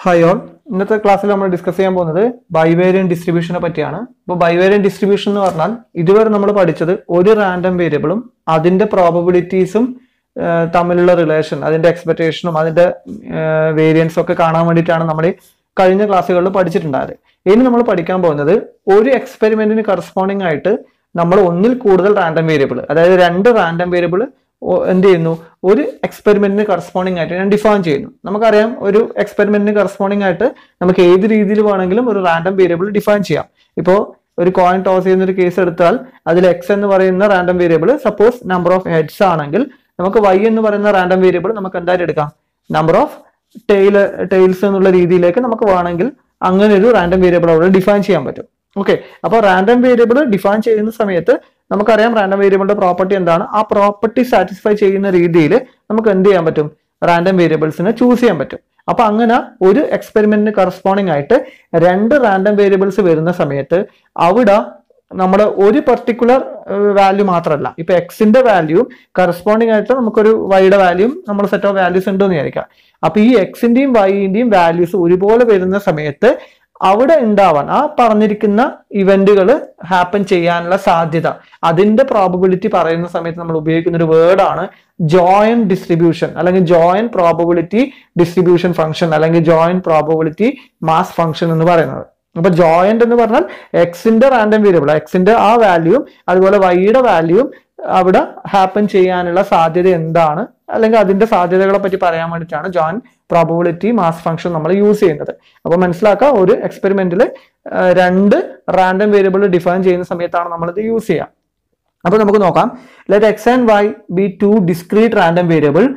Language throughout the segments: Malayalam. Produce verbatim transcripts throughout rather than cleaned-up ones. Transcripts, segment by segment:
Hi all. ഇന്നത്തെ ക്ലാസ്സിൽ നമ്മൾ ഡിസ്കസ് ചെയ്യാൻ പോകുന്നത് ബൈവേരിയന്റ് ഡിസ്ട്രിബ്യൂഷനെ പറ്റിയാണ്. അപ്പോൾ ബൈവേരിയന്റ് ഡിസ്ട്രിബ്യൂഷൻ എന്ന് പറഞ്ഞാൽ ഇതുവരെ നമ്മൾ പഠിച്ചത് ഒരു റാൻഡം വേരിയബിളും അതിന്റെ പ്രോബബിലിറ്റീസും തമ്മിലുള്ള റിലേഷൻ, അതിന്റെ എക്സ്പെക്ടേഷനും അതിന്റെ വേരിയൻസും ഒക്കെ കാണാൻ വേണ്ടിയിട്ടാണ് നമ്മൾ കഴിഞ്ഞ ക്ലാസ്സുകളിൽ പഠിച്ചിട്ടുണ്ടായത്. ഇനി നമ്മൾ പഠിക്കാൻ പോകുന്നത് ഒരു എക്സ്പെരിമെന്റിന് കറസ്പോണ്ടിങ് ആയിട്ട് നമ്മൾ ഒന്നിൽ കൂടുതൽ റാൻഡം വേരിയബിൾ, അതായത് രണ്ട് റാൻഡം വേരിയബിൾ എന്ത് ചെയ്യുന്നു, ഒരു എക്സ്പെരിമെന്റിന് കറസ്പോണ്ടിങ് ആയിട്ട് ഞാൻ ഡിഫൈൻ ചെയ്യുന്നു. നമുക്കറിയാം, ഒരു എക്സ്പെരിമെന്റിന് കറസ്പോണ്ടിങ് ആയിട്ട് നമുക്ക് ഏത് രീതിയിൽ വേണമെങ്കിലും ഒരു റാൻഡം വേരിയബിൾ ഡിഫൈൻ ചെയ്യാം. ഇപ്പോൾ ഒരു കോയിൻ ടോസ് ചെയ്യുന്ന ഒരു കേസ് എടുത്താൽ അതിൽ എക്സ് എന്ന് പറയുന്ന random variable suppose number of heads ആണെങ്കിൽ നമുക്ക് വൈ എന്ന് പറയുന്ന റാൻഡം വേരിയബിൾ നമുക്ക് എന്തായിട്ട് എടുക്കാം, നമ്പർ ഓഫ് ടെയിൽ ടെയിൽസ് എന്നുള്ള രീതിയിലേക്ക് നമുക്ക് വേണമെങ്കിൽ അങ്ങനെ ഒരു റാൻഡം വേരിയബിൾ അവിടെ ഡിഫൈൻ ചെയ്യാൻ പറ്റും. ഓക്കെ, അപ്പോൾ റാൻഡം വേരിയബിൾ ഡിഫൈൻ ചെയ്യുന്ന സമയത്ത് നമുക്കറിയാം റാൻഡം വേരിയബിളിന്റെ പ്രോപ്പർട്ടി എന്താണ്, ആ പ്രോപ്പർട്ടി സാറ്റിസ്ഫൈ ചെയ്യുന്ന രീതിയിൽ നമുക്ക് എന്ത് ചെയ്യാൻ പറ്റും, റാൻഡം വേരിയബിൾസിനെ ചൂസ് ചെയ്യാൻ പറ്റും. അപ്പൊ അങ്ങനെ ഒരു എക്സ്പെരിമെന്റിന് കറസ്പോണ്ടിങ് ആയിട്ട് രണ്ട് റാൻഡം വേരിയബിൾസ് വരുന്ന സമയത്ത് അവിടെ നമ്മുടെ ഒരു പെർട്ടിക്കുലർ വാല്യൂ മാത്രമല്ല, ഇപ്പൊ എക്സിന്റെ വാല്യൂവും കറസ്പോണ്ടിങ് ആയിട്ട് നമുക്കൊരു വൈയുടെ വാല്യൂയും നമ്മുടെ സെറ്റ് ഓഫ് വാല്യൂസ് ഉണ്ടെന്ന് വിചാരിക്കാം. അപ്പൊ ഈ എക്സിന്റെയും വൈന്റെയും വാല്യൂസ് ഒരുപോലെ വരുന്ന സമയത്ത് അവിടെ ഉണ്ടാവാൻ ആ പറഞ്ഞിരിക്കുന്ന ഇവന്റുകൾ ഹാപ്പൻ ചെയ്യാനുള്ള സാധ്യത, അതിന്റെ പ്രോബബിലിറ്റി പറയുന്ന സമയത്ത് നമ്മൾ ഉപയോഗിക്കുന്ന ഒരു വേർഡാണ് ജോയിന്റ് ഡിസ്ട്രിബ്യൂഷൻ, അല്ലെങ്കിൽ ജോയിന്റ് പ്രോബബിലിറ്റി ഡിസ്ട്രിബ്യൂഷൻ ഫംഗ്ഷൻ, അല്ലെങ്കിൽ ജോയിന്റ് പ്രോബബിലിറ്റി മാസ് ഫംഗ്ഷൻ എന്ന് പറയുന്നത്. അപ്പൊ ജോയിന്റ് എന്ന് പറഞ്ഞാൽ എക്സിന്റെ റാൻഡം വേരിയബിൾ, എക്സിന്റെ ആ വാല്യൂയും അതുപോലെ വൈയുടെ വാല്യൂയും അവിടെ ഹാപ്പൻ ചെയ്യാനുള്ള സാധ്യത എന്താണ്, അല്ലെങ്കിൽ അതിന്റെ സാധ്യതകളെ പറ്റി പറയാൻ വേണ്ടിയിട്ടാണ് ജോയിന്റ് പ്രോബബിലിറ്റി മാസ് ഫംഗ്ഷൻ നമ്മൾ യൂസ് ചെയ്യുന്നത്. അപ്പൊ മനസ്സിലാക്കുക, ഒരു എക്സ്പെരിമെന്റിൽ രണ്ട് റാൻഡം വേരിയബിൾ ഡിഫൈൻ ചെയ്യുന്ന സമയത്താണ് നമ്മളിത് യൂസ് ചെയ്യുക. അപ്പൊ നമുക്ക് നോക്കാം. Let X and Y be two discrete random variable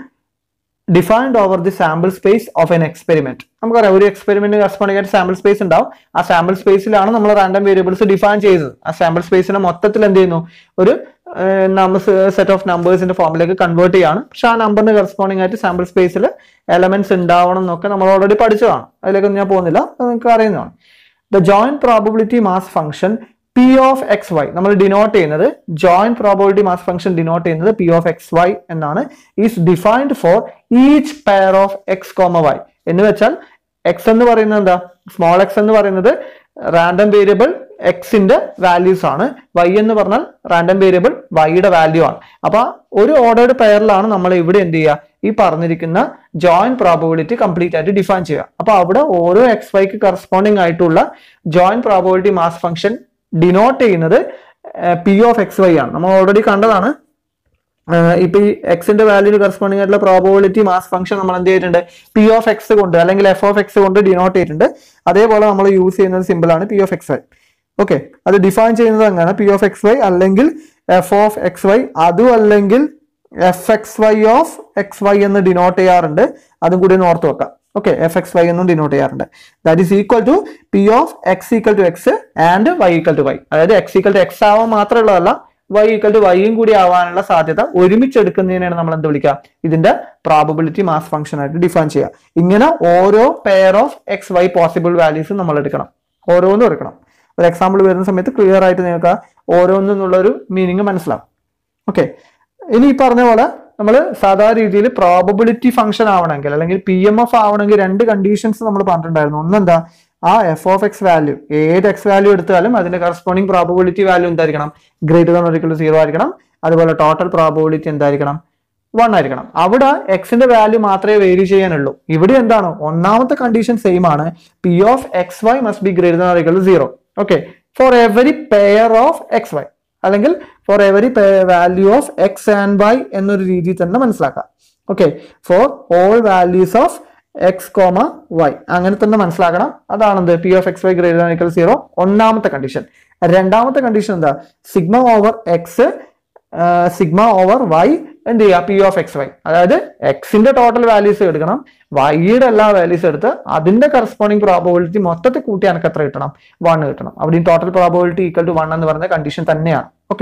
defined over the sample space of an experiment. നമുക്കറിയാം, ഒരു എക്സ്പെരിമെന്റ് കറസ്പോണ്ടിങ് ആയിട്ട് സാമ്പിൾ സ്പേസ് ഉണ്ടാവും. ആ സാമ്പിൾ സ്പേസിലാണ് നമ്മൾ റാൻഡം വേരിയബിൾസ് ഡിഫൈൻ ചെയ്തത്. ആ സാമ്പിൾ സ്പേസിനെ മൊത്തത്തിൽ എന്ത് ചെയ്യുന്നു, ഒരു സെറ്റ് ഓഫ് നമ്പേഴ്സിന്റെ ഫോമിലേക്ക് കൺവേർട്ട് ചെയ്യാണ്. പക്ഷെ ആ നമ്പറിന് കറസ്പോണ്ടിങ് ആയിട്ട് സാമ്പിൾ സ്പേസിൽ എലമെന്റ്സ് ഉണ്ടാവണം എന്നൊക്കെ നമ്മൾ ഓൾറെഡി പഠിച്ചതാണ്. അതിലേക്കൊന്നും ഞാൻ പോകുന്നില്ല, അത് നിങ്ങൾക്ക് അറിയുന്നതാണ്. The joint probability mass function P of X Y നമ്മൾ ഡിനോട്ട് ചെയ്യുന്നത്, joint probability mass function denote ചെയ്യുന്നത് പി ഓഫ് എക്സ് വൈ എന്നാണ്. Is defined for each pair of X comma Y. എന്ന് വെച്ചാൽ എക്സ് എന്ന് പറയുന്നത് എന്താ, സ്മോൾ എക്സ് എന്ന് പറയുന്നത് റാൻഡം വേരിയബിൾ എക്സിന്റെ വാല്യൂസ് ആണ്, വൈ എന്ന് പറഞ്ഞാൽ റാൻഡം വേരിയബിൾ വൈയുടെ വാല്യൂ ആണ്. അപ്പൊ ഒരു ഓർഡേർഡ് പെയറിലാണ് നമ്മൾ ഇവിടെ എന്ത് ചെയ്യുക, ഈ പറഞ്ഞിരിക്കുന്ന ജോയിന്റ് പ്രോബബിലിറ്റി കംപ്ലീറ്റ് ആയിട്ട് ഡിഫൈൻ ചെയ്യുക. അപ്പൊ അവിടെ ഓരോ എക്സ് വൈക്ക് കറസ്പോണ്ടിങ് ആയിട്ടുള്ള joint probability mass function denote ചെയ്യുന്നത് പി ഓഫ് എക്സ് വൈ ആണ്. നമ്മൾ ഓൾറെഡി കണ്ടതാണ്. ഇപ്പൊ ഈ എക്സിന്റെ വാല്യൂന് കറസ്പോണ്ടിങ് ആയിട്ടുള്ള പ്രോബബിലിറ്റി മാസ് ഫംഗ്ഷൻ നമ്മൾ എന്ത് ചെയ്തിട്ടുണ്ട്, പി ഓഫ് എക്സ് കൊണ്ട് അല്ലെങ്കിൽ എഫ് ഓഫ് എക്സ് കൊണ്ട് ഡിനോട്ട് ചെയ്തിട്ടുണ്ട്. അതേപോലെ നമ്മൾ യൂസ് ചെയ്യുന്നത് സിമ്പിൾ ആണ് P of X Y. Okay, അത് ഡിഫൈൻ ചെയ്യുന്നത് അങ്ങനെ പി ഓഫ് എക്സ് വൈ അല്ലെങ്കിൽ എഫ് ഓഫ് എക്സ് വൈ, അതും അല്ലെങ്കിൽ F X Y of X Y എന്ന് ഡിനോട്ട് ചെയ്യാറുണ്ട്. അതും കൂടി ഒന്ന് ഓർത്ത് വെക്കാം. ഓക്കെ, എഫ് എക്സ് വൈ എന്നും ഡിനോട്ട് ചെയ്യാറുണ്ട്. That is equal to P of X equal to X and Y equal to Y. അതായത് എക്സ് ഈക്വൽ ടു എക്സ് ആവാൻ മാത്രമുള്ളതല്ല, വൈ ഈക്വൽ ടു വൈയും കൂടി ആവാനുള്ള സാധ്യത ഒരുമിച്ച് എടുക്കുന്നതിനാണ് നമ്മൾ എന്ത് വിളിക്കുക, ഇതിന്റെ പ്രോബബിലിറ്റി മാസ് ഫംഗ്ഷൻ ആയിട്ട് ഡിഫൈൻ ചെയ്യുക. ഇങ്ങനെ ഓരോ pair of X Y possible values നമ്മൾ എടുക്കണം, ഓരോന്നും എടുക്കണം. ഒരു എക്സാമ്പിൾ വരുന്ന സമയത്ത് ക്ലിയർ ആയിട്ട് നിങ്ങൾക്ക് ഓരോന്നുള്ള ഒരു മീനിങ് മനസ്സിലാവും. ഓക്കെ, ഇനി ഈ പറഞ്ഞ പോലെ നമ്മൾ സാധാരണ രീതിയിൽ പ്രോബബിലിറ്റി ഫംഗ്ഷൻ ആവണമെങ്കിൽ അല്ലെങ്കിൽ പി എം എഫ് ആവണമെങ്കിൽ രണ്ട് കണ്ടീഷൻസ് നമ്മൾ പറഞ്ഞിട്ടുണ്ടായിരുന്നു. ഒന്നെന്താ, ആ എഫ് ഓഫ് എക്സ് വാല്യൂ ഏത് എക്സ് വാല്യൂ എടുത്താലും അതിന്റെ കറസ്പോണ്ടിങ് പ്രോബബിലിറ്റി വാല്യൂ എന്തായിരിക്കണം, greater than or equal to zero ആയിരിക്കണം. അതുപോലെ ടോട്ടൽ പ്രോബബിലിറ്റി എന്തായിരിക്കണം, വൺ ആയിരിക്കണം. അവിടെ എക്സിന്റെ വാല്യൂ മാത്രമേ വേരി ചെയ്യാനുള്ളൂ. ഇവിടെ എന്താണ്, ഒന്നാമത്തെ കണ്ടീഷൻ സെയിം ആണ്, P of X Y must be greater than or equal to zero. Okay, for every pair of X Y അല്ലെങ്കിൽ for every value of X and Y എന്നൊരു രീതിയിൽ തന്നെ മനസ്സിലാക്കാം. Okay, for all values of X comma Y അങ്ങനെ തന്നെ മനസ്സിലാക്കണം. അതാണെന്ത്, P of X Y greater than equal zero ഒന്നാമത്തെ കണ്ടീഷൻ. രണ്ടാമത്തെ കണ്ടീഷൻ എന്താ, sigma over X sigma over Y എന്ത് ചെയ്യുക, പി ഓഫ് എക്സ് വൈ. അതായത് എക്സിന്റെ ടോട്ടൽ വാല്യൂസ് എടുക്കണം, വൈയുടെ എല്ലാ വാല്യൂസ് എടുത്ത് അതിന്റെ കറസ്പോണ്ടിങ് പ്രോബബിലിറ്റി മൊത്തത്തിൽ കൂട്ടി എനിക്ക് എത്ര കിട്ടണം, വൺ കിട്ടണം. അവിടെയും total probability equal to one എന്ന് പറയുന്ന കണ്ടീഷൻ തന്നെയാണ്. ഓക്കെ,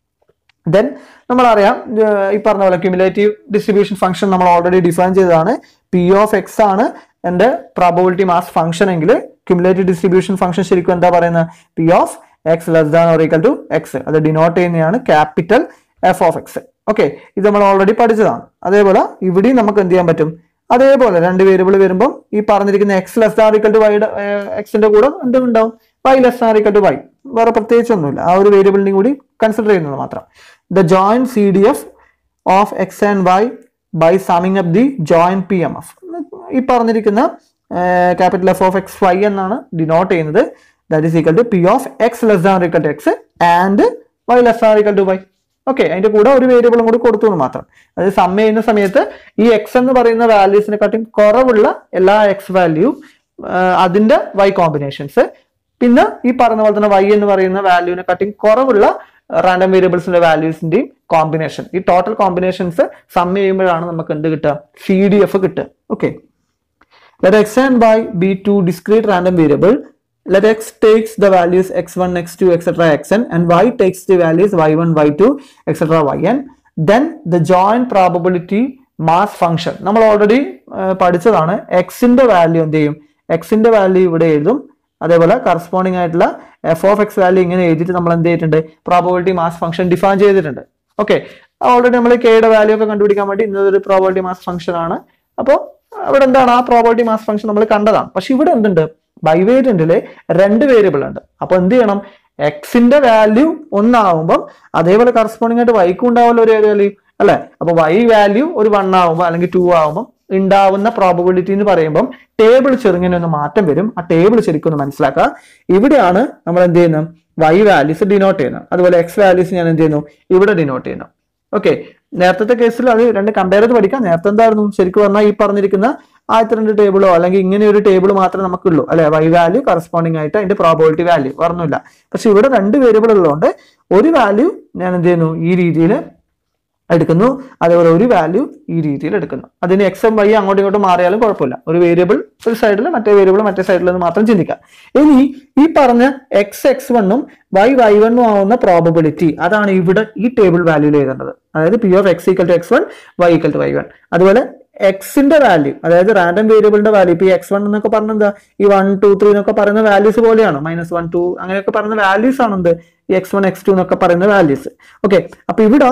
ദെൻ നമ്മളറിയാം, ഈ പറഞ്ഞ പോലെ ക്യുമുലേറ്റീവ് ഡിസ്ട്രിബ്യൂഷൻ ഫംഗ്ഷൻ നമ്മൾ ഓൾറെഡി ഡിഫൈൻ ചെയ്തതാണ്. പി ഓഫ് എക്സ് ആണ് എന്റെ പ്രോബബിലിറ്റി മാസ് ഫംഗ്ഷൻ എങ്കിൽ ക്യുമുലേറ്റീവ് ഡിസ്ട്രിബ്യൂഷൻ ഫംഗ്ഷൻ ശരിക്കും എന്താ പറയുന്നത്, P of X less than or equal to X. അത് ഡിനോട്ട് ചെയ്യുന്നതാണ് capital F of X. Okay, ഇത് നമ്മൾ ഓൾറെഡി പഠിച്ചതാണ്. അതേപോലെ ഇവിടെയും നമുക്ക് എന്ത് ചെയ്യാൻ പറ്റും, അതേപോലെ രണ്ട് വേരിയബിൾ വരുമ്പോൾ ഈ പറഞ്ഞിരിക്കുന്ന X less or equal to വൈയുടെ എക്സിന്റെ കൂടെ എന്തും ഉണ്ടാവും, Y less or equal to Y. വേറെ പ്രത്യേകിച്ചൊന്നുമില്ല, ആ ഒരു വേരിയബിളിനെയും കൂടി കൺസിഡർ ചെയ്യുന്നത് മാത്രം. The joint C D F of X and Y by summing up the joint P M F. ഈ പറഞ്ഞിരിക്കുന്ന capital F of X Y എന്നാണ് ഡിനോട്ട് ചെയ്യുന്നത്. That is equal to P of X less or equal to X and Y less or equal to Y. Okay, അതിന്റെ കൂടെ ഒരു വേരിയബിളും കൂടി കൊടുത്തു എന്ന് മാത്രം. അത് സം ചെയ്യുന്ന സമയത്ത് ഈ എക്സ് എന്ന് പറയുന്ന വാല്യൂസിനെക്കാട്ടും കുറവുള്ള എല്ലാ എക്സ് വാല്യൂ അതിന്റെ വൈ കോമ്പിനേഷൻസ്, പിന്നെ ഈ പറഞ്ഞ പോലെ തന്നെ വൈ എന്ന് പറയുന്ന വാല്യൂവിനെക്കാട്ടും കുറവുള്ള റാൻഡം വേരിയബിൾസിന്റെ വാല്യൂസിന്റെയും കോമ്പിനേഷൻ, ഈ ടോട്ടൽ കോമ്പിനേഷൻസ് സം ചെയ്യുമ്പോഴാണ് നമുക്ക് എന്ത് കിട്ടുക, സി ഡി എഫ് കിട്ടുക. Okay, let x and y be two discrete random variable. Let x takes the values x one, x two, et cetera xn, and y takes the values y one, y two, et cetera yn. Then the joint probability mass function. നമ്മൾ ഓൾറെഡി പഠിച്ചതാണ്. എക്സിന്റെ വാല്യൂ എന്ത് ചെയ്യും, എക്സിന്റെ വാല്യൂ ഇവിടെ എഴുതും, അതേപോലെ കറസ്പോണ്ടിങ് ആയിട്ടുള്ള എഫ് ഓഫ് എക്സ് വാല്യൂ ഇങ്ങനെ എഴുതിയിട്ട് നമ്മൾ എന്ത് ചെയ്തിട്ടുണ്ട്, പ്രോബബിലിറ്റി മാസ് ഫംഗ്ഷൻ ഡിഫൈൻ ചെയ്തിട്ടുണ്ട്. ഓക്കെ, ഓൾറെഡി നമ്മൾ കെയുടെ വാല്യൂ ഒക്കെ കണ്ടുപിടിക്കാൻ വേണ്ടി ഇന്നതൊരു പ്രോബബിലിറ്റി മാസ് ഫംഗ്ഷൻ ആണ്. അപ്പോൾ അവിടെ എന്താണ്, ആ പ്രോബബിലിറ്റി മാസ് ഫംഗ്ഷൻ നമ്മൾ കണ്ടതാണ്. പക്ഷെ ഇവിടെ എന്തുണ്ട്, ബൈവേരിയന്റില് രണ്ട് വേരിയബിൾ ഉണ്ട്. അപ്പൊ എന്ത് ചെയ്യണം, എക്സിന്റെ വാല്യൂ ഒന്നാവുമ്പം അതേപോലെ കറസ്പോണ്ടിങ് ആയിട്ട് വൈക്കും ഉണ്ടാവുമല്ലോ ഒരു വാല്യൂ അല്ലെ. അപ്പൊ വൈ വാല്യൂ ഒരു വൺ ആവുമ്പോൾ അല്ലെങ്കിൽ ടു ആവുമ്പോൾ ഉണ്ടാവുന്ന പ്രോബബിലിറ്റി എന്ന് പറയുമ്പോൾ ടേബിൾ ചെറുങ്ങനെ ഒന്ന് മാറ്റം വരും. ആ ടേബിൾ ശരിക്കും ഒന്ന് മനസ്സിലാക്കുക. ഇവിടെയാണ് നമ്മൾ എന്ത് ചെയ്യുന്നത്, വൈ വാല്യൂസ് ഡിനോട്ട് ചെയ്യുന്നത്. അതുപോലെ എക്സ് വാല്യൂസ് ഞാൻ എന്ത് ചെയ്യുന്നു, ഇവിടെ ഡിനോട്ട് ചെയ്യുന്നു. ഓക്കെ, നേരത്തെ കേസിൽ അത് രണ്ട് കമ്പയർ ചെയ്ത് പഠിക്കാം. നേരത്തെ എന്തായിരുന്നു, ശരിക്കും പറഞ്ഞാൽ ഈ പറഞ്ഞിരിക്കുന്ന ആദ്യത്തെ രണ്ട് ടേബിളോ അല്ലെങ്കിൽ ഇങ്ങനെ ഒരു ടേബിൾ മാത്രമേ നമുക്കുള്ളൂ അല്ലെ, വൈ വാല്യൂ കറസ്പോണ്ടിങ് ആയിട്ട് അതിന്റെ പ്രോബബിലിറ്റി വാല്യൂ പറഞ്ഞില്ല. പക്ഷെ ഇവിടെ രണ്ട് വേരിയബിൾ ഉള്ളതുകൊണ്ട് ഒരു വാല്യൂ ഞാൻ എന്ത് ചെയ്യുന്നു, ഈ രീതിയിൽ എടുക്കുന്നു, അതേപോലെ ഒരു വാല്യൂ ഈ രീതിയിൽ എടുക്കുന്നു. അതിന് എക്സും വൈ അങ്ങോട്ടും ഇങ്ങോട്ടും മാറിയാലും കുഴപ്പമില്ല. ഒരു വേരിയബിൾ ഒരു സൈഡിൽ, മറ്റേ വേരിയബിൾ മറ്റേ സൈഡിൽ നിന്ന് മാത്രം ചിന്തിക്കാം. ഇനി ഈ പറഞ്ഞ എക്സ് എക്സ് വണ്ണും വൈ വൈ വണ്ണും ആവുന്ന പ്രോബബിലിറ്റി അതാണ് ഇവിടെ ഈ ടേബിൾ വാല്യൂയിൽ എഴുതേണ്ടത്. അതായത് P of X equal to X one, Y equal to Y one. അതുപോലെ എക്സിന്റെ വാല്യൂ, അതായത് റാൻഡം വേരിയബിളിന്റെ വാല്യൂ, ഇപ്പൊ എക്സ് വൺ എന്നൊക്കെ പറഞ്ഞ എന്താ, ഈ വൺ ടു ത്രീ എന്നൊക്കെ പറയുന്ന വാല്യൂസ് പോലെയാണ്. മൈനസ് വൺ ടു അങ്ങനെയൊക്കെ പറയുന്ന വാല്യൂസ് ആണ് എന്ത്, ഈ എക്സ് വൺ എക്സ് ടു എന്നൊക്കെ പറയുന്ന വാല്യൂസ്. ഓക്കെ, അപ്പൊ ഇവിടെ